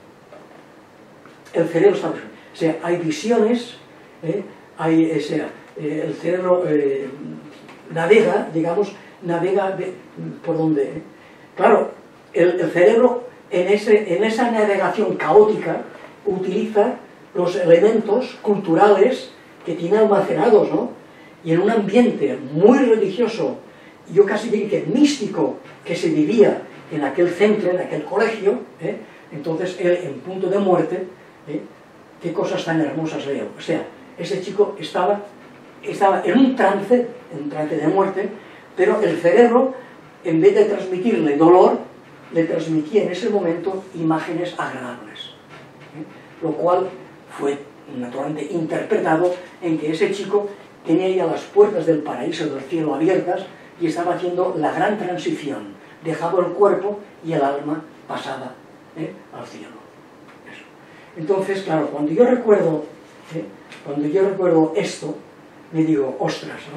El cerebro está desorganizado. O sea, hay visiones, ¿eh? hay, o sea, eh, el cerebro eh, navega, digamos, navega de, por donde. ¿eh? Claro, el, el cerebro en, ese, en esa navegación caótica utiliza los elementos culturales que tiene almacenados, ¿no? Y en un ambiente muy religioso, yo casi diría que místico, que se vivía en aquel centro, en aquel colegio, ¿eh? entonces él, en punto de muerte, ¿eh? qué cosas tan hermosas veo. O sea, ese chico estaba, estaba en un trance, en un trance de muerte, pero el cerebro, en vez de transmitirle dolor, le transmitía en ese momento imágenes agradables. ¿eh? Lo cual fue naturalmente interpretado en que ese chico tenía ya las puertas del paraíso, del cielo abiertas, y estaba haciendo la gran transición. Dejaba el cuerpo y el alma pasaba ¿eh? al cielo. Eso. Entonces, claro, cuando yo recuerdo, ¿eh? cuando yo recuerdo esto, me digo, ostras, ¿no?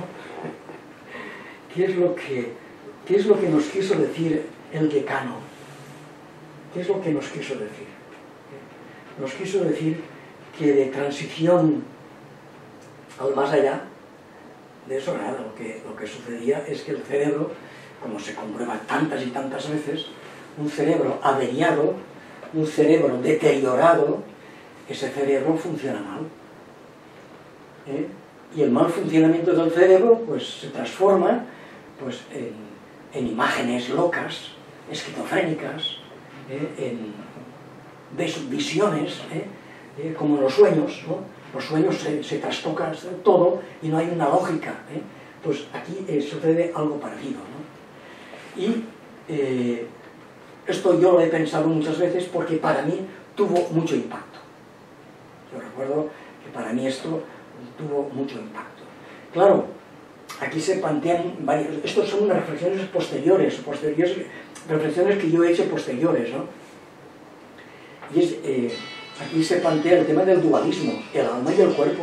¿Qué es lo que, qué es lo que nos quiso decir el decano? ¿Qué es lo que nos quiso decir? Nos quiso decir que de transición al más allá, de eso nada, lo que, lo que sucedía es que el cerebro, como se comprueba tantas y tantas veces, un cerebro averiado, un cerebro deteriorado, ese cerebro funciona mal. ¿Eh? Y el mal funcionamiento del cerebro pues, se transforma pues, en, en imágenes locas, esquizofrénicas, ¿eh? en visiones, ¿eh? ¿Eh? como los sueños, ¿no? Los sueños se, se trastocan todo y no hay una lógica. ¿eh? Pues aquí eh, sucede algo parecido, ¿no? Y eh, esto yo lo he pensado muchas veces porque para mí tuvo mucho impacto. Yo recuerdo que para mí esto tuvo mucho impacto. Claro, aquí se plantean varios... Estos son unas reflexiones posteriores, posteriores reflexiones que yo he hecho posteriores, ¿no? Y es... Eh, Aquí se plantea el tema del dualismo, el alma y el cuerpo.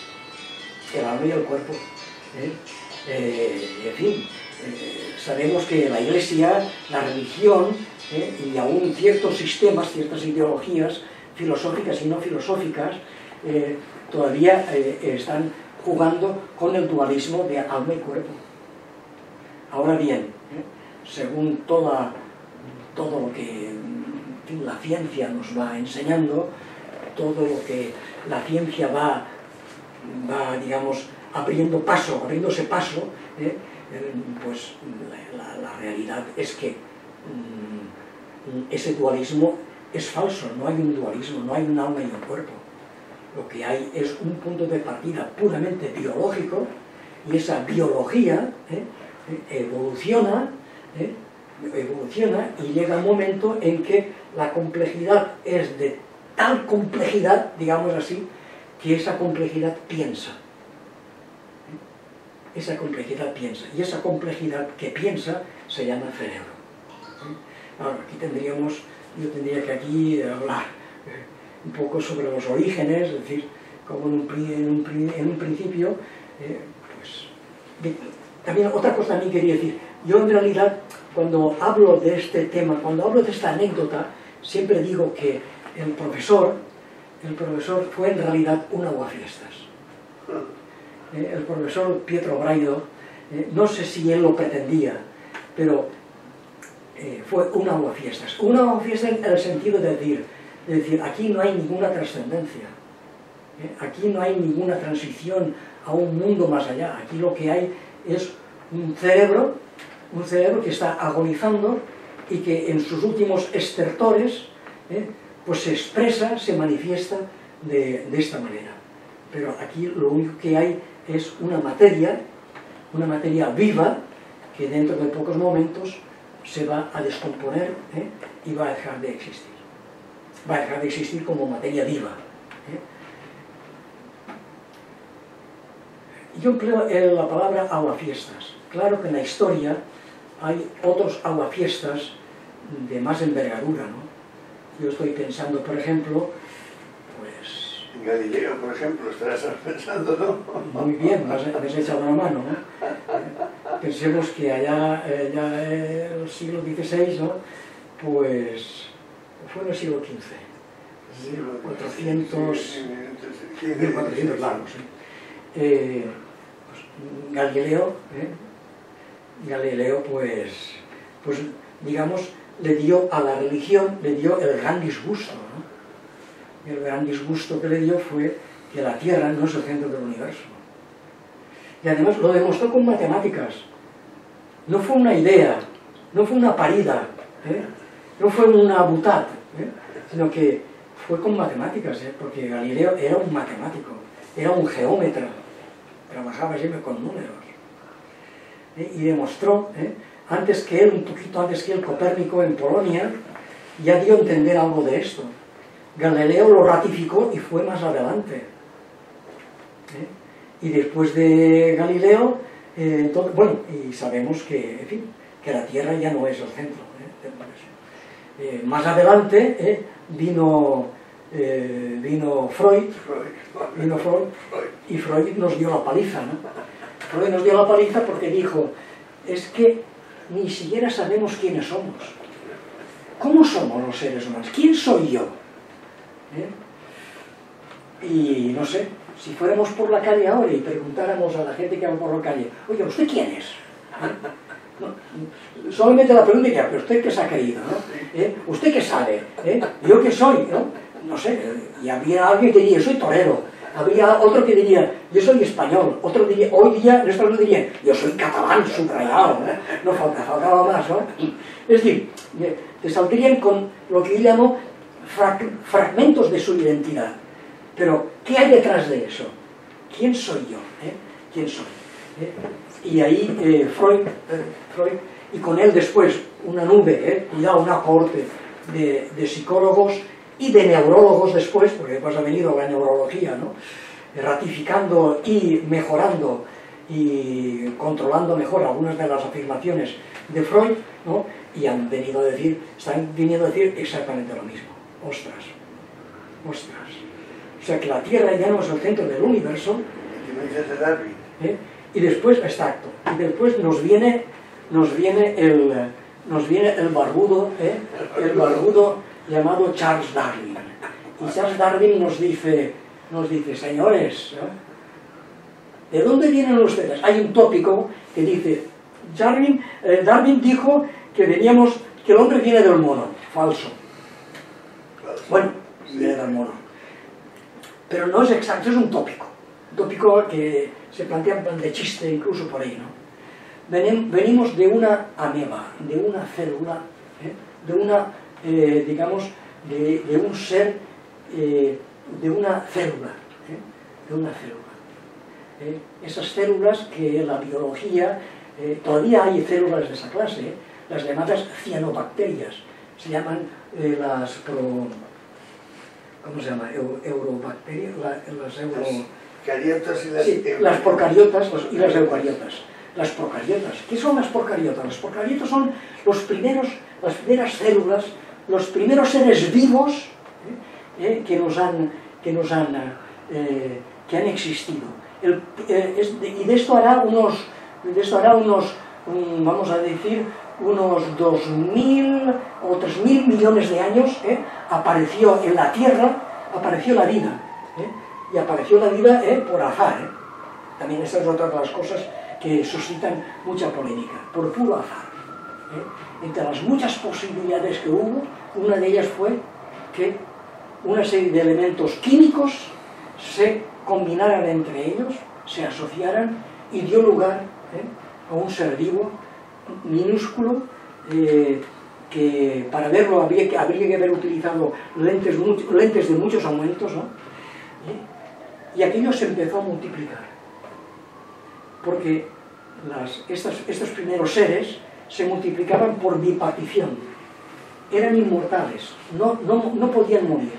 El alma y el cuerpo. ¿eh? Eh, en fin, eh, sabemos que la Iglesia, la religión, ¿eh? y aún ciertos sistemas, ciertas ideologías filosóficas y no filosóficas, eh, todavía eh, están jugando con el dualismo de alma y cuerpo. Ahora bien, ¿eh? según toda, todo lo que la ciencia nos va enseñando, todo lo que la ciencia va, va digamos, abriendo paso, abriéndose paso, ¿eh? pues la, la, la realidad es que mmm, ese dualismo es falso, no hay un dualismo, no hay un alma y un cuerpo. Lo que hay es un punto de partida puramente biológico, y esa biología ¿eh? evoluciona, ¿eh? evoluciona y llega un momento en que la complejidad es de tal complejidad, digamos así, que esa complejidad piensa. Esa complejidad piensa. Y esa complejidad que piensa se llama cerebro. Ahora, aquí tendríamos, yo tendría que aquí hablar un poco sobre los orígenes, es decir, como en un, en un, en un principio, eh, pues... De, también otra cosa también quería decir, yo en realidad cuando hablo de este tema, cuando hablo de esta anécdota, siempre digo que el profesor, el profesor fue en realidad un aguafiestas. Eh, el profesor Pietro Braido, eh, no sé si él lo pretendía, pero eh, fue un aguafiestas. Un aguafiestas en el sentido de decir, de decir aquí no hay ninguna trascendencia, eh, aquí no hay ninguna transición a un mundo más allá, aquí lo que hay es un cerebro, un cerebro que está agonizando y que en sus últimos estertores eh, pues se expresa, se manifiesta de, de esta manera. Pero aquí lo único que hay es una materia, una materia viva, que dentro de pocos momentos se va a descomponer ¿eh? y va a dejar de existir. Va a dejar de existir como materia viva. ¿eh? Yo empleo la palabra aguafiestas. Claro que en la historia hay otros aguafiestas de más envergadura, ¿no? Yo estoy pensando, por ejemplo, pues... En Galileo, por ejemplo, estarás pensando, ¿no? Muy bien, me has, me has echado una mano, ¿no? Pensemos que allá, allá en el siglo dieciséis, ¿no? Pues fue en el siglo quince. cuatrocientos... mil cuatrocientos largos, ¿eh? Eh, pues, Galileo, ¿eh? Galileo, pues, pues, digamos, le dio a la religión, le dio el gran disgusto, ¿no? El gran disgusto que le dio fue que la Tierra no es el centro del universo. Y además lo demostró con matemáticas. No fue una idea, no fue una parida, ¿eh? No fue una butad, ¿eh? Sino que fue con matemáticas, ¿eh? Porque Galileo era un matemático, era un geómetra, trabajaba siempre con números. ¿Eh? Y demostró, ¿eh? antes que él, un poquito antes que él, Copérnico en Polonia, ya dio a entender algo de esto. Galileo lo ratificó y fue más adelante. ¿Eh? Y después de Galileo, eh, entonces, bueno, y sabemos que, en fin, que la Tierra ya no es el centro. ¿eh? Eh, más adelante eh, vino, eh, vino Freud, vino Freud, y Freud nos dio la paliza, ¿no? Freud nos dio la paliza porque dijo, es que ni siquiera sabemos quiénes somos. ¿Cómo somos los seres humanos? ¿Quién soy yo? ¿Eh? Y no sé, si fuéramos por la calle ahora y preguntáramos a la gente que va por la calle, oye, ¿usted quién es? ¿Eh? No, solamente la pregunta que, pero ¿usted qué se ha creído? ¿no? ¿Eh? ¿Usted qué sabe? ¿Eh? ¿Yo qué soy? ¿no? no sé, y había alguien que diría, soy torero. Había otro que diría, yo soy español. Otro diría, hoy día, nuestros dirían, yo soy catalán, subrayado. No, no falta, faltaba más, ¿no? Es decir, te saldrían con lo que yo llamo frag fragmentos de su identidad. Pero, ¿qué hay detrás de eso? ¿Quién soy yo? ¿Eh? ¿Quién soy? ¿Eh? Y ahí eh, Freud, eh, Freud, y con él después una nube, eh, cuidado, una corte de, de psicólogos y de neurólogos después, porque después ha venido la neurología, ¿no? Eh, ratificando y mejorando y controlando mejor algunas de las afirmaciones de Freud, ¿no? Y han venido a decir, están viniendo a decir exactamente lo mismo. Ostras, ostras. O sea que la Tierra ya no es el centro del universo. ¿Eh? Y después, exacto, y después nos viene, nos viene el, nos viene el barbudo, ¿eh? el barbudo llamado Charles Darwin. Y Charles Darwin nos dice, nos dice, señores, ¿eh? ¿de dónde vienen ustedes? Hay un tópico que dice, Darwin, eh, Darwin dijo que veníamos, que el hombre viene del mono. Falso. Bueno, viene del mono. Pero no es exacto, es un tópico. Un tópico que se plantea en plan de chiste incluso por ahí, ¿no? Venimos de una ameba, de una célula, ¿eh? de una, eh, digamos, de, de un ser, eh, de una célula, ¿eh? de una célula. ¿Eh? Esas células que en la biología, eh, todavía hay células de esa clase, ¿eh? Las llamadas cianobacterias, se llaman eh, las pro... ¿cómo se llama? Eurobacterias, la, las euro... Cariotas y las... Sí, las procariotas y las eucariotas. Las procariotas. ¿Qué son las procariotas? Las procariotas son los primeros, las primeras células, los primeros seres vivos ¿eh? Eh, que nos han, que nos han, eh, que han existido. El, eh, es de, y de esto hará unos, de esto hará unos, un, vamos a decir, unos dos mil o tres mil millones de años, ¿eh? apareció en la Tierra, apareció la vida. ¿eh? Y apareció la vida eh, por azar. ¿eh? También esta es otra de las cosas que suscitan mucha polémica, por puro azar. ¿eh? Entre las muchas posibilidades que hubo, una de ellas fue que una serie de elementos químicos se combinaran entre ellos, se asociaran y dio lugar ¿eh? a un ser vivo minúsculo eh, que para verlo habría que, habría que haber utilizado lentes, lentes de muchos aumentos, ¿no? ¿Eh? Y aquello se empezó a multiplicar, porque las, estas, estos primeros seres se multiplicaban por bipartición, eran inmortales, no, no, no podían morir.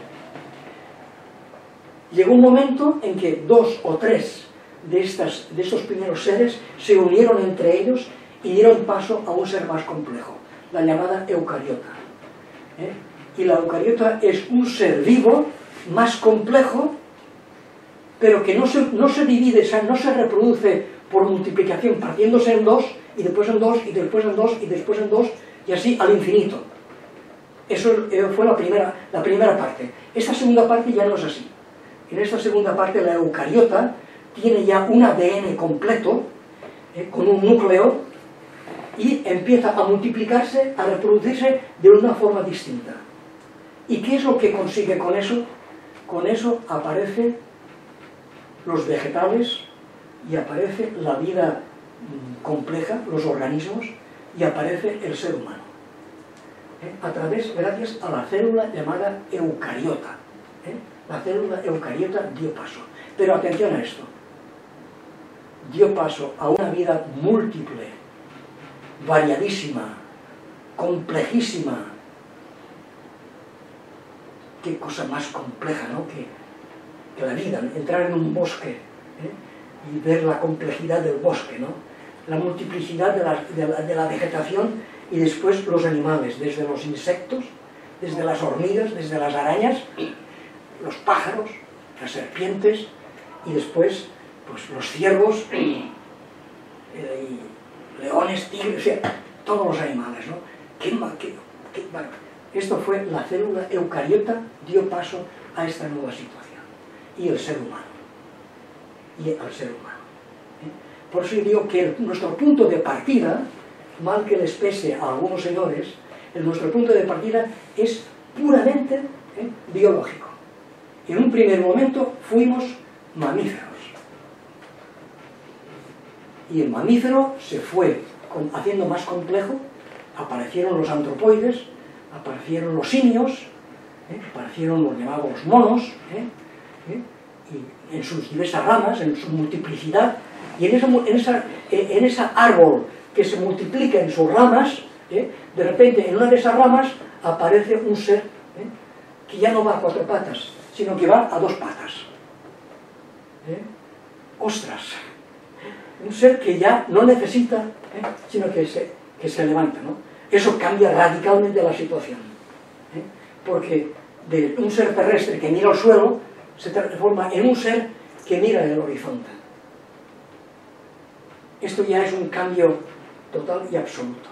Llegó un momento en que dos o tres de, estas, de estos primeros seres se unieron entre ellos y dieron paso a un ser más complejo, la llamada eucariota. ¿Eh? Y la eucariota es un ser vivo más complejo, pero que no se, no se divide, o sea, no se reproduce por multiplicación, partiéndose en dos, y después en dos, y después en dos, y después en dos, y así al infinito. Eso fue la primera, la primera parte. Esta segunda parte ya no es así. En esta segunda parte la eucariota tiene ya un A D N completo, eh, con un núcleo, y empieza a multiplicarse, a reproducirse de una forma distinta. ¿Y qué es lo que consigue con eso? Con eso aparecen los vegetales y aparece la vida compleja, los organismos, y aparece el ser humano. ¿Eh? A través, gracias a la célula llamada eucariota. ¿eh? La célula eucariota dio paso. Pero atención a esto. Dio paso a una vida múltiple, variadísima, complejísima. Qué cosa más compleja, ¿no? Que, que la vida, entrar en un bosque, ¿eh? Y ver la complejidad del bosque, ¿no? La multiplicidad de la, de, la, de la vegetación y después los animales, desde los insectos, desde las hormigas, desde las arañas, los pájaros, las serpientes y después pues, los ciervos, y leones, tigres, o sea, todos los animales, ¿no? ¿Qué, qué, qué, bueno, esto fue la célula eucariota, dio paso a esta nueva situación. Y el ser humano. Y al ser humano. ¿eh? Por eso yo digo que el, nuestro punto de partida, mal que les pese a algunos señores, el, nuestro punto de partida es puramente ¿eh? biológico. En un primer momento fuimos mamíferos. Y el mamífero se fue con, haciendo más complejo, aparecieron los antropoides, aparecieron los simios, ¿eh? aparecieron los llamados los monos, ¿eh? ¿eh? y en sus diversas ramas, en su multiplicidad, y en esa, en esa, en esa árbol que se multiplica en sus ramas, ¿eh? de repente en una de esas ramas aparece un ser ¿eh? que ya no va a cuatro patas, sino que va a dos patas. ¿Eh? ¡Ostras! Un ser que ya no necesita, ¿eh? sino que se, que se levanta, ¿no? Eso cambia radicalmente la situación. ¿eh? Porque de un ser terrestre que mira al suelo, se transforma en un ser que mira el horizonte. Esto ya es un cambio total y absoluto.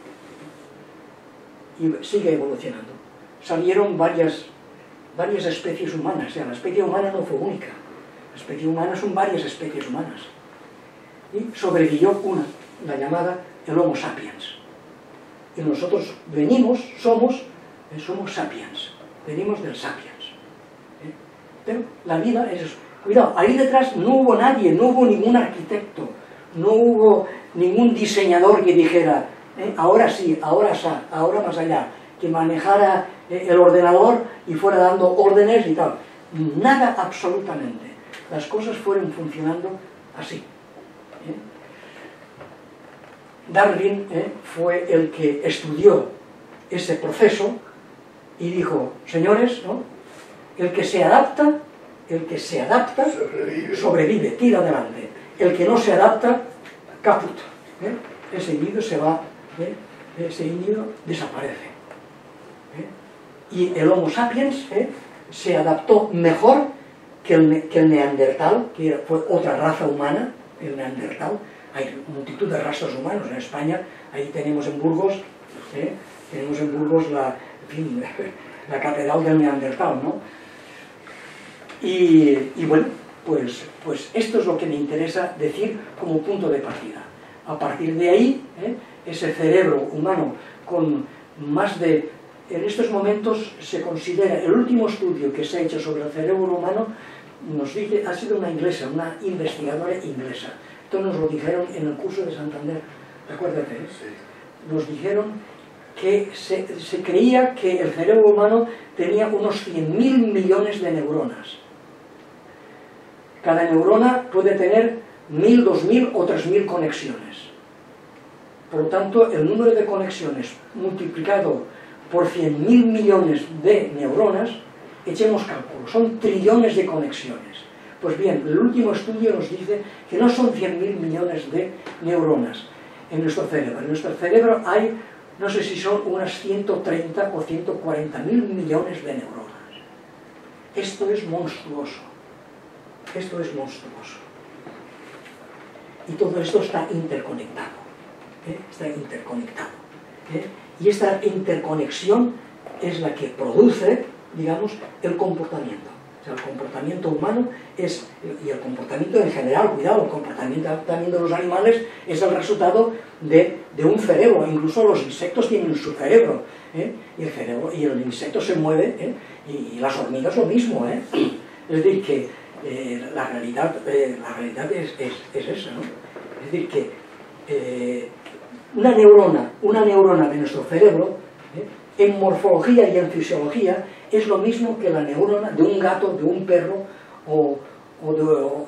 Y sigue evolucionando. Salieron varias, varias especies humanas. O sea, la especie humana no fue única. La especie humana son varias especies humanas. Y sobrevivió una, la llamada el Homo sapiens. Y nosotros venimos, somos, eh, somos sapiens. Venimos del sapiens. ¿eh? Pero la vida es eso. Cuidado, ahí detrás no hubo nadie, no hubo ningún arquitecto, no hubo ningún diseñador que dijera, eh, ahora sí, ahora sí, ahora más allá, que manejara eh, el ordenador y fuera dando órdenes y tal. Nada absolutamente. Las cosas fueron funcionando así. ¿eh? Darwin eh, fue el que estudió ese proceso y dijo, señores, ¿no? el que se adapta, el que se adapta, sobrevive, sobrevive tira adelante. El que no se adapta, caput. ¿eh? Ese individuo se va, ¿eh? ese individuo desaparece. ¿eh? Y el Homo sapiens ¿eh? se adaptó mejor que el, que el neandertal, que fue otra raza humana, el neandertal. Hay multitud de razas humanas en España, ahí tenemos en Burgos, ¿eh? tenemos en Burgos la, en fin, la catedral del neandertal, ¿no? Y, y bueno, pues, pues esto es lo que me interesa decir como punto de partida. A partir de ahí, ¿eh? ese cerebro humano con más de... En estos momentos se considera, el último estudio que se ha hecho sobre el cerebro humano, nos dice, ha sido una inglesa, una investigadora inglesa. Esto nos lo dijeron en el curso de Santander, acuérdate, ¿eh? Sí. Nos dijeron que se, se creía que el cerebro humano tenía unos cien mil millones de neuronas. Cada neurona puede tener mil, dos mil o tres mil conexiones. Por lo tanto, el número de conexiones multiplicado por cien mil millones de neuronas, echemos cálculo, son trillones de conexiones. Pues bien, el último estudio nos dice que no son cien mil millones de neuronas en nuestro cerebro. En nuestro cerebro hay, no sé si son unas ciento treinta o ciento cuarenta mil millones de neuronas. Esto es monstruoso. Esto es monstruoso. Y todo esto está interconectado. ¿eh? Está interconectado. ¿eh? Y esta interconexión es la que produce, digamos, el comportamiento. O sea, el comportamiento humano es, y el comportamiento en general, cuidado, el comportamiento también de los animales es el resultado de, de un cerebro. Incluso los insectos tienen su cerebro. ¿eh? Y, el cerebro y el insecto se mueve, ¿eh? y, y las hormigas lo mismo. ¿eh? Es decir, que Eh, la realidad, eh, la realidad es, es, es esa, ¿no? Es decir, que eh, una neurona, una neurona de nuestro cerebro ¿eh? En morfología y en fisiología es lo mismo que la neurona de un gato, de un perro o, o de... O,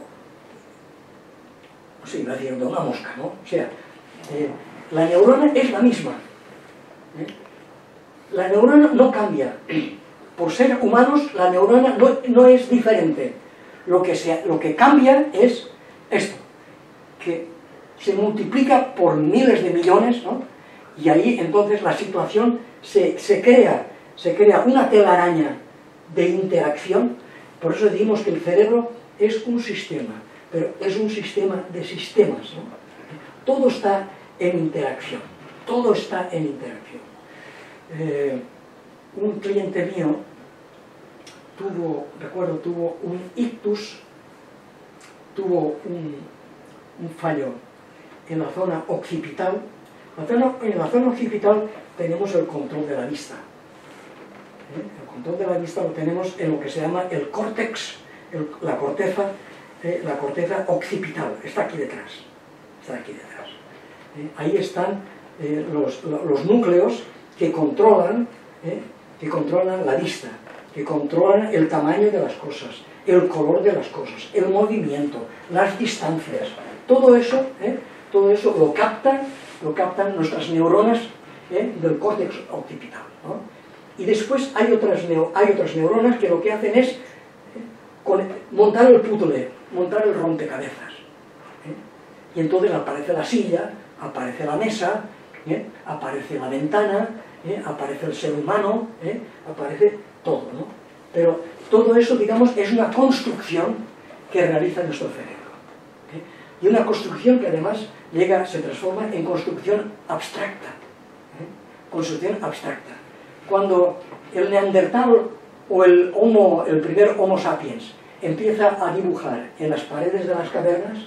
sí, iba a decir, de una mosca, ¿no? O sea, eh, la neurona es la misma. ¿eh? La neurona no cambia. Por ser humanos, la neurona no, no es diferente. Lo que, se, lo que cambia es esto, que se multiplica por miles de millones, ¿no? Y ahí entonces la situación se, se, crea, se crea una telaraña de interacción. Por eso decimos que el cerebro es un sistema, pero es un sistema de sistemas, ¿no? Todo está en interacción, todo está en interacción. Eh, un cliente mío tuvo, recuerdo, tuvo un ictus, tuvo un, un fallo en la zona occipital. En la zona occipital tenemos el control de la vista. ¿Eh? El control de la vista lo tenemos en lo que se llama el córtex, el, la corteza, eh, la corteza occipital. Está aquí detrás. Está aquí detrás. ¿Eh? Ahí están eh, los, los núcleos que controlan, eh, que controlan la vista, que controlan el tamaño de las cosas, el color de las cosas, el movimiento, las distancias. Todo eso, eh, todo eso lo captan lo captan nuestras neuronas ¿eh? del córtex occipital, ¿no? Y después hay otras, neo, hay otras neuronas que lo que hacen es ¿eh? con, montar el puzzle, montar el rompecabezas. ¿eh? Y entonces aparece la silla, aparece la mesa, ¿eh? aparece la ventana, ¿eh? aparece el ser humano, ¿eh? aparece todo, ¿no? Pero todo eso, digamos, es una construcción que realiza nuestro cerebro. Y una construcción que además llega, se transforma en construcción abstracta. ¿eh? Construcción abstracta. Cuando el neandertal o el, homo, el primer Homo sapiens empieza a dibujar en las paredes de las cavernas,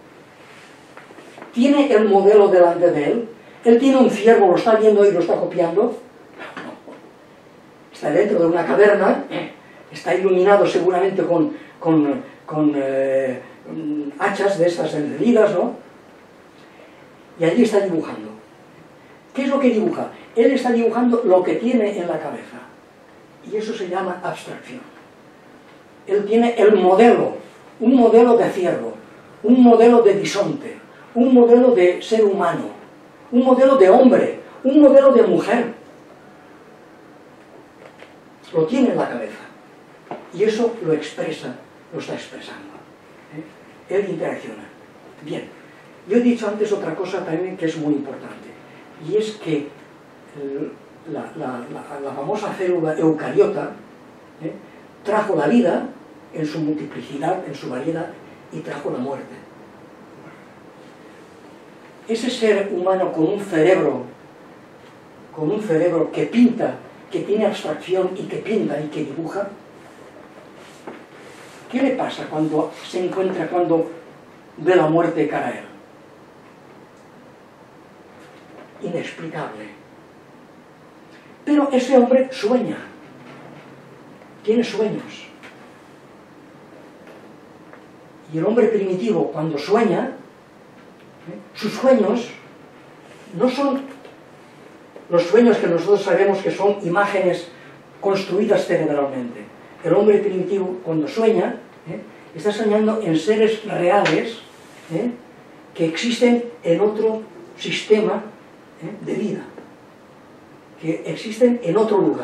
tiene el modelo delante de él, él tiene un ciervo, lo está viendo y lo está copiando. No, no. Está dentro de una caverna, está iluminado seguramente con, con, con eh, hachas de estas encendidas, ¿no? Y allí está dibujando. ¿Qué es lo que dibuja? Él está dibujando lo que tiene en la cabeza. Y eso se llama abstracción. Él tiene el modelo, un modelo de ciervo, un modelo de bisonte, un modelo de ser humano, un modelo de hombre, un modelo de mujer. Lo tiene en la cabeza. Y eso lo expresa, lo está expresando. Él interacciona. Bien, yo he dicho antes otra cosa también que es muy importante, y es que la, la, la, la famosa célula eucariota ¿eh? trajo la vida en su multiplicidad, en su variedad, y trajo la muerte. Ese ser humano con un cerebro, con un cerebro que pinta, que tiene abstracción y que pinta y que dibuja, ¿qué le pasa cuando se encuentra, cuando ve la muerte cara a él? Inexplicable. Pero ese hombre sueña, tiene sueños. Y el hombre primitivo, cuando sueña, ¿eh? sus sueños no son los sueños que nosotros sabemos que son imágenes construidas cerebralmente. El hombre primitivo, cuando sueña, ¿eh? está soñando en seres reales ¿eh? que existen en otro sistema ¿eh? de vida, que existen en otro lugar.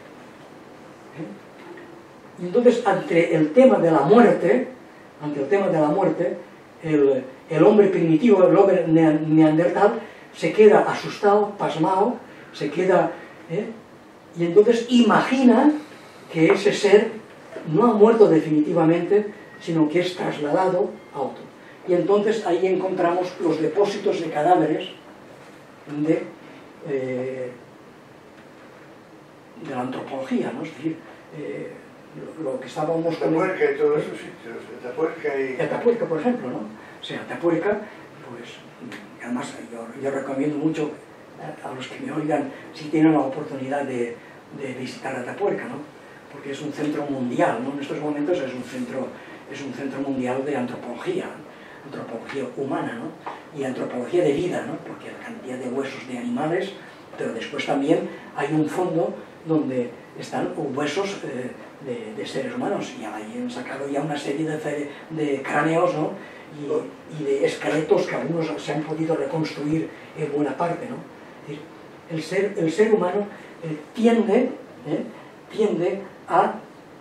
¿eh? Y entonces, ante el tema de la muerte, ante el tema de la muerte, el, el hombre primitivo, el hombre neandertal, se queda asustado, pasmado, se queda... ¿eh? y entonces imagina que ese ser no ha muerto definitivamente, sino que es trasladado a otro. Y entonces ahí encontramos los depósitos de cadáveres de, eh, de la antropología, ¿no? Es decir, eh, lo, lo que estábamos... Atapuerca y todos esos sitios, Atapuerca y... Atapuerca, por ejemplo, ¿no? O sea, Atapuerca, pues, además yo, yo recomiendo mucho a los que me oigan, si tienen la oportunidad de, de visitar Atapuerca, ¿no? Porque es un centro mundial, ¿no? En estos momentos es un centro, es un centro mundial de antropología, antropología humana, ¿no? Y antropología de vida, ¿no? Porque la cantidad de huesos de animales pero después también hay un fondo donde están huesos eh, de, de seres humanos, y ahí han sacado ya una serie de, de cráneos, ¿no? y, y de esqueletos que algunos se han podido reconstruir en buena parte, ¿no? Es decir, el, ser, el ser humano eh, tiende, eh, tiende a...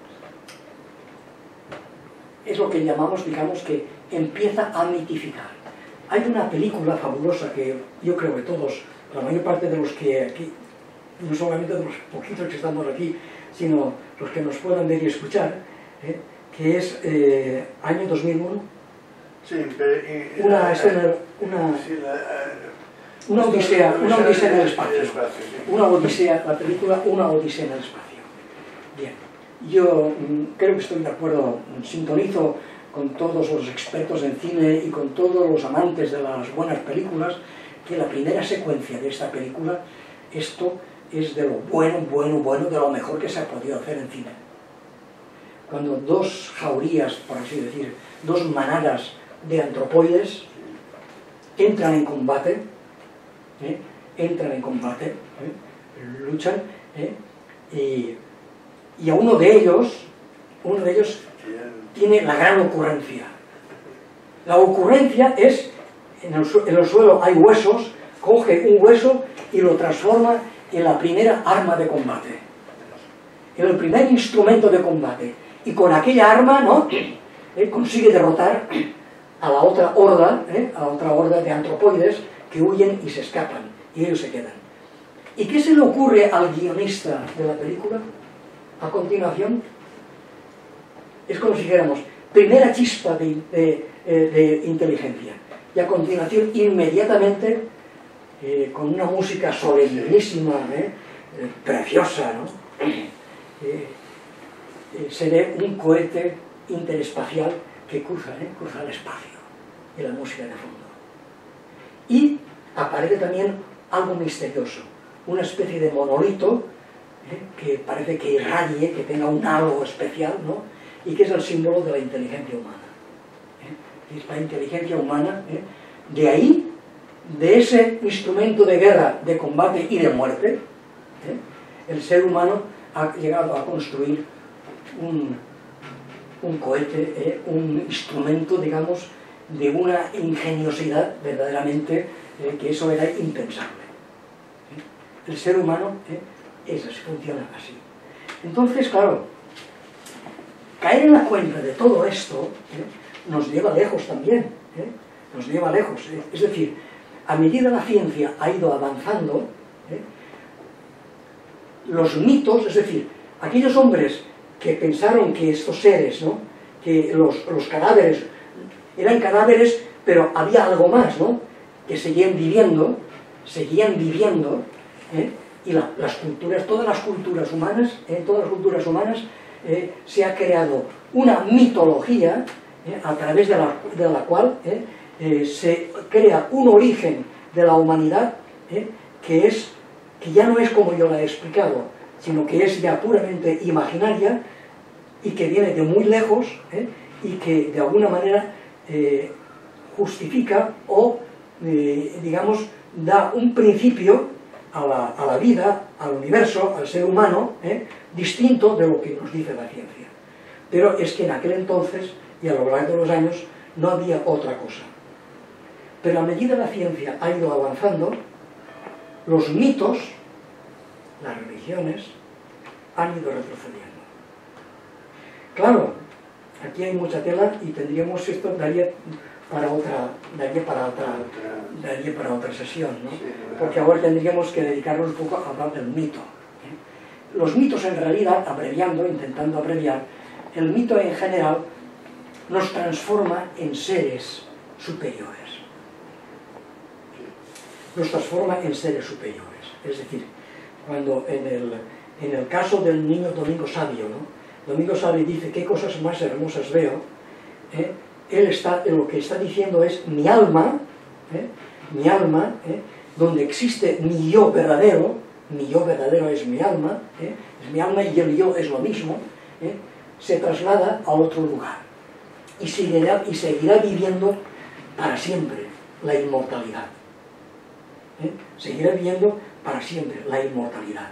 es lo que llamamos, digamos, que empieza a mitificar. Hay una película fabulosa que yo creo que todos, la mayor parte de los que aquí, no solamente de los poquitos que estamos aquí, sino los que nos puedan ver y escuchar, ¿eh? que es eh, año dos mil uno. Sí, pero, y, una la, escena, una, sí, la, una odisea, una odisea en el espacio. espacio sí. Una odisea, la película Una odisea en el espacio. Bien, yo mm, creo que estoy de acuerdo, sintonizo con todos los expertos en cine y con todos los amantes de las buenas películas, que la primera secuencia de esta película, esto es de lo bueno, bueno, bueno, de lo mejor que se ha podido hacer en cine. Cuando dos jaurías, por así decir, dos manadas de antropoides entran en combate, ¿eh? entran en combate, ¿eh? luchan, ¿eh? y, y a uno de ellos, uno de ellos tiene la gran ocurrencia. La ocurrencia es, en el, en el suelo hay huesos, coge un hueso y lo transforma en la primera arma de combate, en el primer instrumento de combate, y con aquella arma, ¿no? ¿Eh? consigue derrotar a la otra horda, ¿eh? a la otra horda de antropoides que huyen y se escapan, y ellos se quedan. ¿Y qué se le ocurre al guionista de la película? A continuación, es como si dijéramos, primera chispa de, de, de inteligencia, y a continuación, inmediatamente, eh, con una música solemnísima, ¿eh? Eh, preciosa, ¿no? Eh, eh, se ve un cohete interespacial que cruza, ¿eh? cruza el espacio, y la música de fondo. Y aparece también algo misterioso, una especie de monolito, ¿eh? que parece que irradie, que tenga un halo especial, ¿no? y que es el símbolo de la inteligencia humana. ¿eh? Es la inteligencia humana, ¿eh? de ahí, de ese instrumento de guerra, de combate y de muerte, ¿eh? el ser humano ha llegado a construir un, un cohete, ¿eh? un instrumento, digamos, de una ingeniosidad verdaderamente, eh, que eso era impensable. ¿eh? El ser humano ¿eh? es así, funciona así. Entonces, claro, caer en la cuenta de todo esto ¿eh? nos lleva lejos también, ¿eh? nos lleva lejos. ¿eh? Es decir, a medida que la ciencia ha ido avanzando, ¿eh? los mitos, es decir, aquellos hombres que pensaron que estos seres, ¿no? que los, los cadáveres eran cadáveres, pero había algo más, ¿no? que seguían viviendo, seguían viviendo, ¿eh? y la, las culturas, todas las culturas humanas, ¿eh? todas las culturas humanas, eh, se ha creado una mitología ¿eh? a través de la, de la cual ¿eh? Eh, se crea un origen de la humanidad ¿eh? que es, que ya no es como yo la he explicado, sino que es ya puramente imaginaria y que viene de muy lejos ¿eh? y que de alguna manera eh, justifica o, eh, digamos, da un principio a la, a la vida, al universo, al ser humano, ¿eh? distinto de lo que nos dice la ciencia. Pero es que en aquel entonces, y a lo largo de los años, no había otra cosa. Pero a medida que la ciencia ha ido avanzando, los mitos, las religiones, han ido retrocediendo. Claro, aquí hay mucha tela y tendríamos esto, daría para otra, daría para otra, daría para otra sesión, ¿no? Porque ahora tendríamos que dedicarnos un poco a hablar del mito. ¿eh? Los mitos en realidad, abreviando, intentando abreviar, el mito en general nos transforma en seres superiores. Nos transforma en seres superiores. Es decir, cuando en el, en el caso del niño Domingo Sabio, ¿no? Domingo Sabio dice, qué cosas más hermosas veo, ¿eh? él está, lo que está diciendo es, mi alma, ¿eh? mi alma, ¿eh? donde existe mi yo verdadero, mi yo verdadero es mi alma, ¿eh? es mi alma y el yo es lo mismo, ¿eh? se traslada a otro lugar y seguirá, y seguirá viviendo para siempre la inmortalidad. ¿eh? Seguirá viviendo para siempre, la inmortalidad.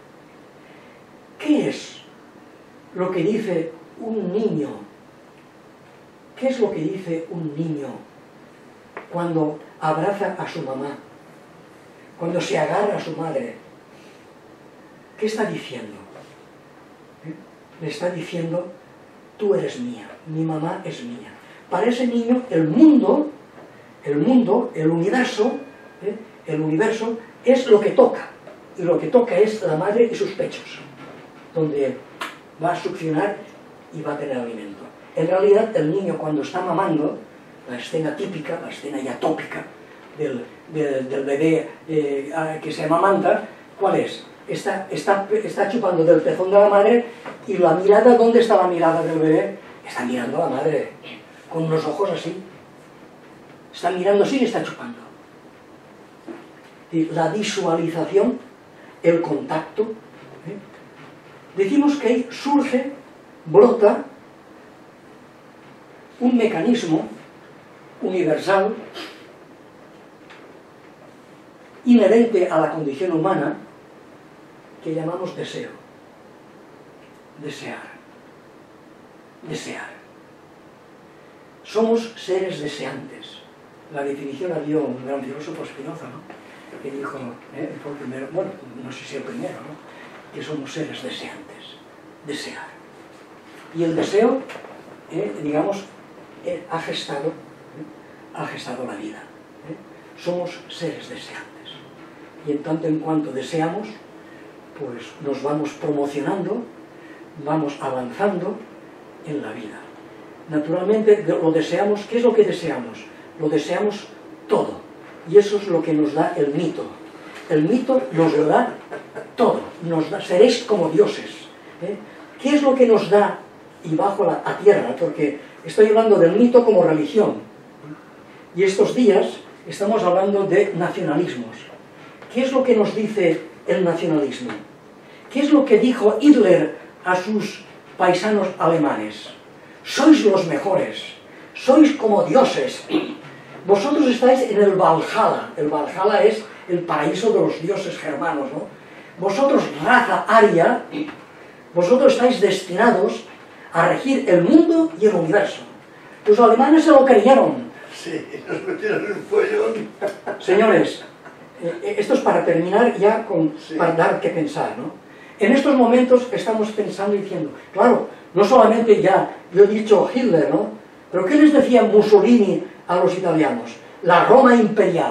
¿Qué es lo que dice un niño? ¿Qué es lo que dice un niño cuando abraza a su mamá? Cuando se agarra a su madre? ¿Qué está diciendo? ¿Eh? Le está diciendo, tú eres mía, mi mamá es mía. Para ese niño, el mundo, el mundo, el universo, ¿eh? el universo es lo que toca. Y lo que toca es la madre y sus pechos, donde va a succionar y va a tener alimento. En realidad, el niño cuando está mamando, la escena típica, la escena ya tópica del, del, del bebé eh, que se amamanta, ¿cuál es? Está, está, está chupando del pezón de la madre y la mirada, ¿dónde está la mirada del bebé? Está mirando a la madre, con unos ojos así. Está mirando así y está chupando. Y la visualización, el contacto. ¿eh? Decimos que ahí surge, brota, un mecanismo universal inherente a la condición humana que llamamos deseo. Desear. Desear. Somos seres deseantes. La definición la dio un gran filósofo, Spinoza, ¿no? Que dijo, ¿eh? Fue el primero, bueno, no sé si el primero, ¿no? Que somos seres deseantes. Desear. Y el deseo, eh, digamos, eh, ha gestado, eh, ha gestado la vida. ¿eh? Somos seres deseantes. Y en tanto en cuanto deseamos, pues nos vamos promocionando, vamos avanzando en la vida. Naturalmente lo deseamos. ¿Qué es lo que deseamos? Lo deseamos todo. Y eso es lo que nos da el mito. El mito nos lo da todo. Nos da, seréis como dioses. ¿eh? ¿Qué es lo que nos da? Y bajo la a tierra, porque estoy hablando del mito como religión. Y estos días estamos hablando de nacionalismos. ¿Qué es lo que nos dice el nacionalismo? ¿Qué es lo que dijo Hitler a sus paisanos alemanes? Sois los mejores, sois como dioses. Vosotros estáis en el Valhalla. El Valhalla es el paraíso de los dioses germanos, ¿no? Vosotros, raza aria, vosotros estáis destinados a regir el mundo y el universo. Los alemanes se lo creyeron. Sí, nos metieron en un pollón. Señores, eh, esto es para terminar ya, con, sí. para dar que pensar, ¿no? En estos momentos estamos pensando y diciendo, claro, no solamente ya, yo he dicho Hitler, ¿no? Pero ¿qué les decía Mussolini a los italianos? La Roma imperial.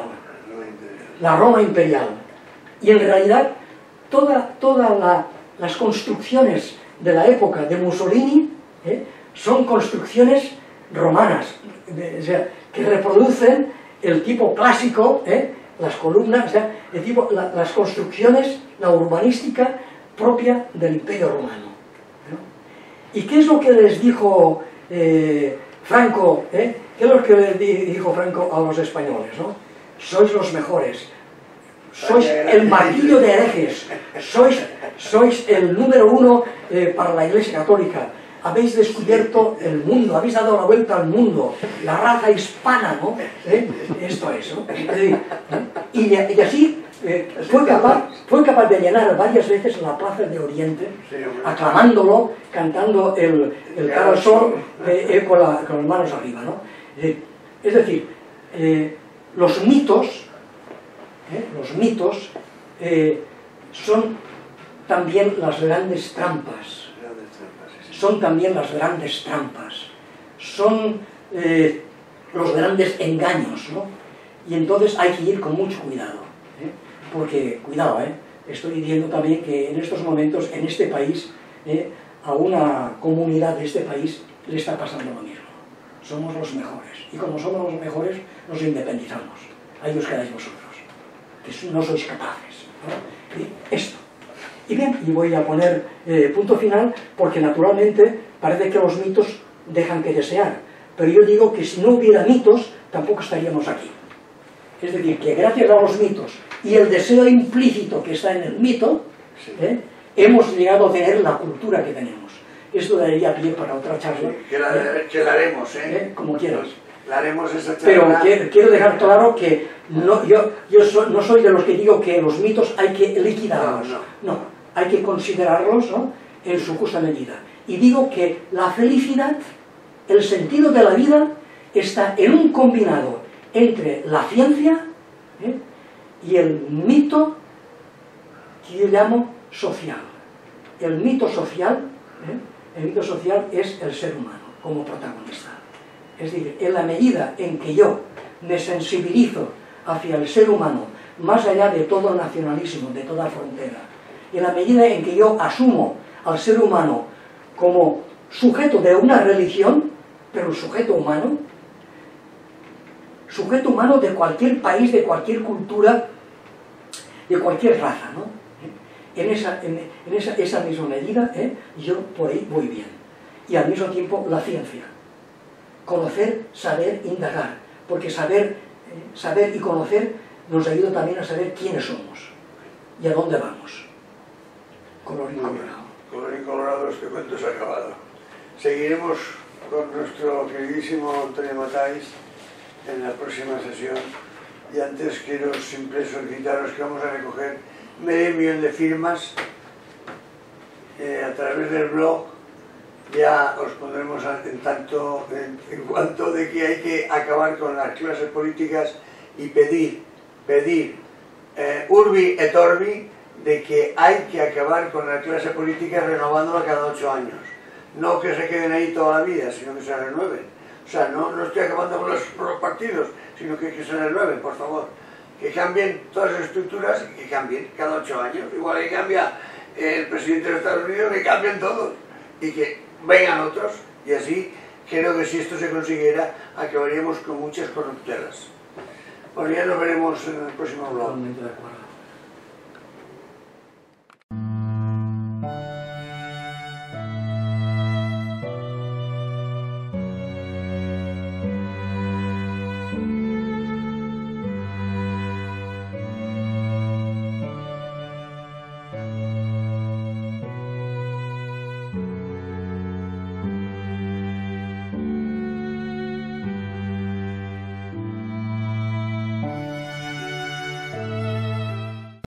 La Roma imperial. Y en realidad, todas toda la, las construcciones de la época de Mussolini ¿eh? son construcciones romanas, de, o sea, que reproducen el tipo clásico, ¿eh? las columnas, o sea, el tipo, la, las construcciones, la urbanística propia del Imperio Romano. ¿no? ¿Y qué es lo que les dijo eh, Franco? ¿eh? ¿Qué es lo que le dijo Franco a los españoles? ¿no? Sois los mejores. Sois el martillo de herejes. Sois, sois el número uno eh, para la Iglesia Católica. Habéis descubierto el mundo, habéis dado la vuelta al mundo, la raza hispana, ¿no? ¿Eh? Esto es, ¿no? Es decir, ¿eh? y, y así eh, fue, capaz, fue capaz de llenar varias veces la plaza de Oriente, aclamándolo, cantando el, el cara al sol eh, eh, con, la, con las manos arriba, ¿no? Es decir, eh, los mitos, eh, los mitos eh, son también las grandes trampas. Son también las grandes trampas, son eh, los grandes engaños, ¿no? Y entonces hay que ir con mucho cuidado, ¿eh? Porque, cuidado, ¿eh? Estoy diciendo también que en estos momentos, en este país, ¿eh? a una comunidad de este país le está pasando lo mismo. Somos los mejores, y como somos los mejores, nos independizamos. Ahí os quedáis vosotros, que no sois capaces, ¿no? Y esto. Y bien, y voy a poner eh, punto final, porque naturalmente parece que los mitos dejan que desear, pero yo digo que si no hubiera mitos, tampoco estaríamos aquí. Es decir, que gracias a los mitos y el deseo implícito que está en el mito, ¿eh? hemos llegado a tener la cultura que tenemos. Esto daría pie para otra charla. Que la, que la haremos, ¿eh? ¿eh? Como quieras. La haremos esa Pero charla. quiero, quiero dejar claro que no, yo, yo so, no soy de los que digo que los mitos hay que liquidarlos. No, no. no hay que considerarlos, ¿no?, en su justa medida. Y digo que la felicidad, el sentido de la vida, está en un combinado entre la ciencia, ¿eh?, y el mito que yo llamo social. El mito social, ¿eh?, el mito social es el ser humano como protagonista. Es decir, en la medida en que yo me sensibilizo hacia el ser humano, más allá de todo nacionalismo, de toda frontera, en la medida en que yo asumo al ser humano como sujeto de una religión, pero sujeto humano, sujeto humano de cualquier país, de cualquier cultura, de cualquier raza, ¿no? En esa, en, en esa, esa misma medida, ¿eh?, yo por ahí voy bien. Y al mismo tiempo la ciencia. Conocer, saber, indagar. Porque saber, eh, saber y conocer nos ayuda también a saber quiénes somos y a dónde vamos. Colorín colorado. Colorín colorado, este cuento se ha acabado. Seguiremos con nuestro queridísimo Antonio Matáis en la próxima sesión. Y antes quiero siempre solicitaros que vamos a recoger medio millón de firmas eh, a través del blog. Ya os pondremos en tanto en, en cuanto de que hay que acabar con las clases políticas y pedir, pedir eh, urbi et orbi, de que hay que acabar con la clase política renovándola cada ocho años. No que se queden ahí toda la vida, sino que se renueven. O sea, no, no estoy acabando con los, con los partidos, sino que, que se renueven, por favor. Que cambien todas las estructuras y que cambien cada ocho años. Igual que cambia el presidente de Estados Unidos, que cambien todos. Y que vengan otros, y así creo que si esto se consiguiera acabaríamos con muchas corruptelas. Bueno, ya nos veremos en el próximo blog.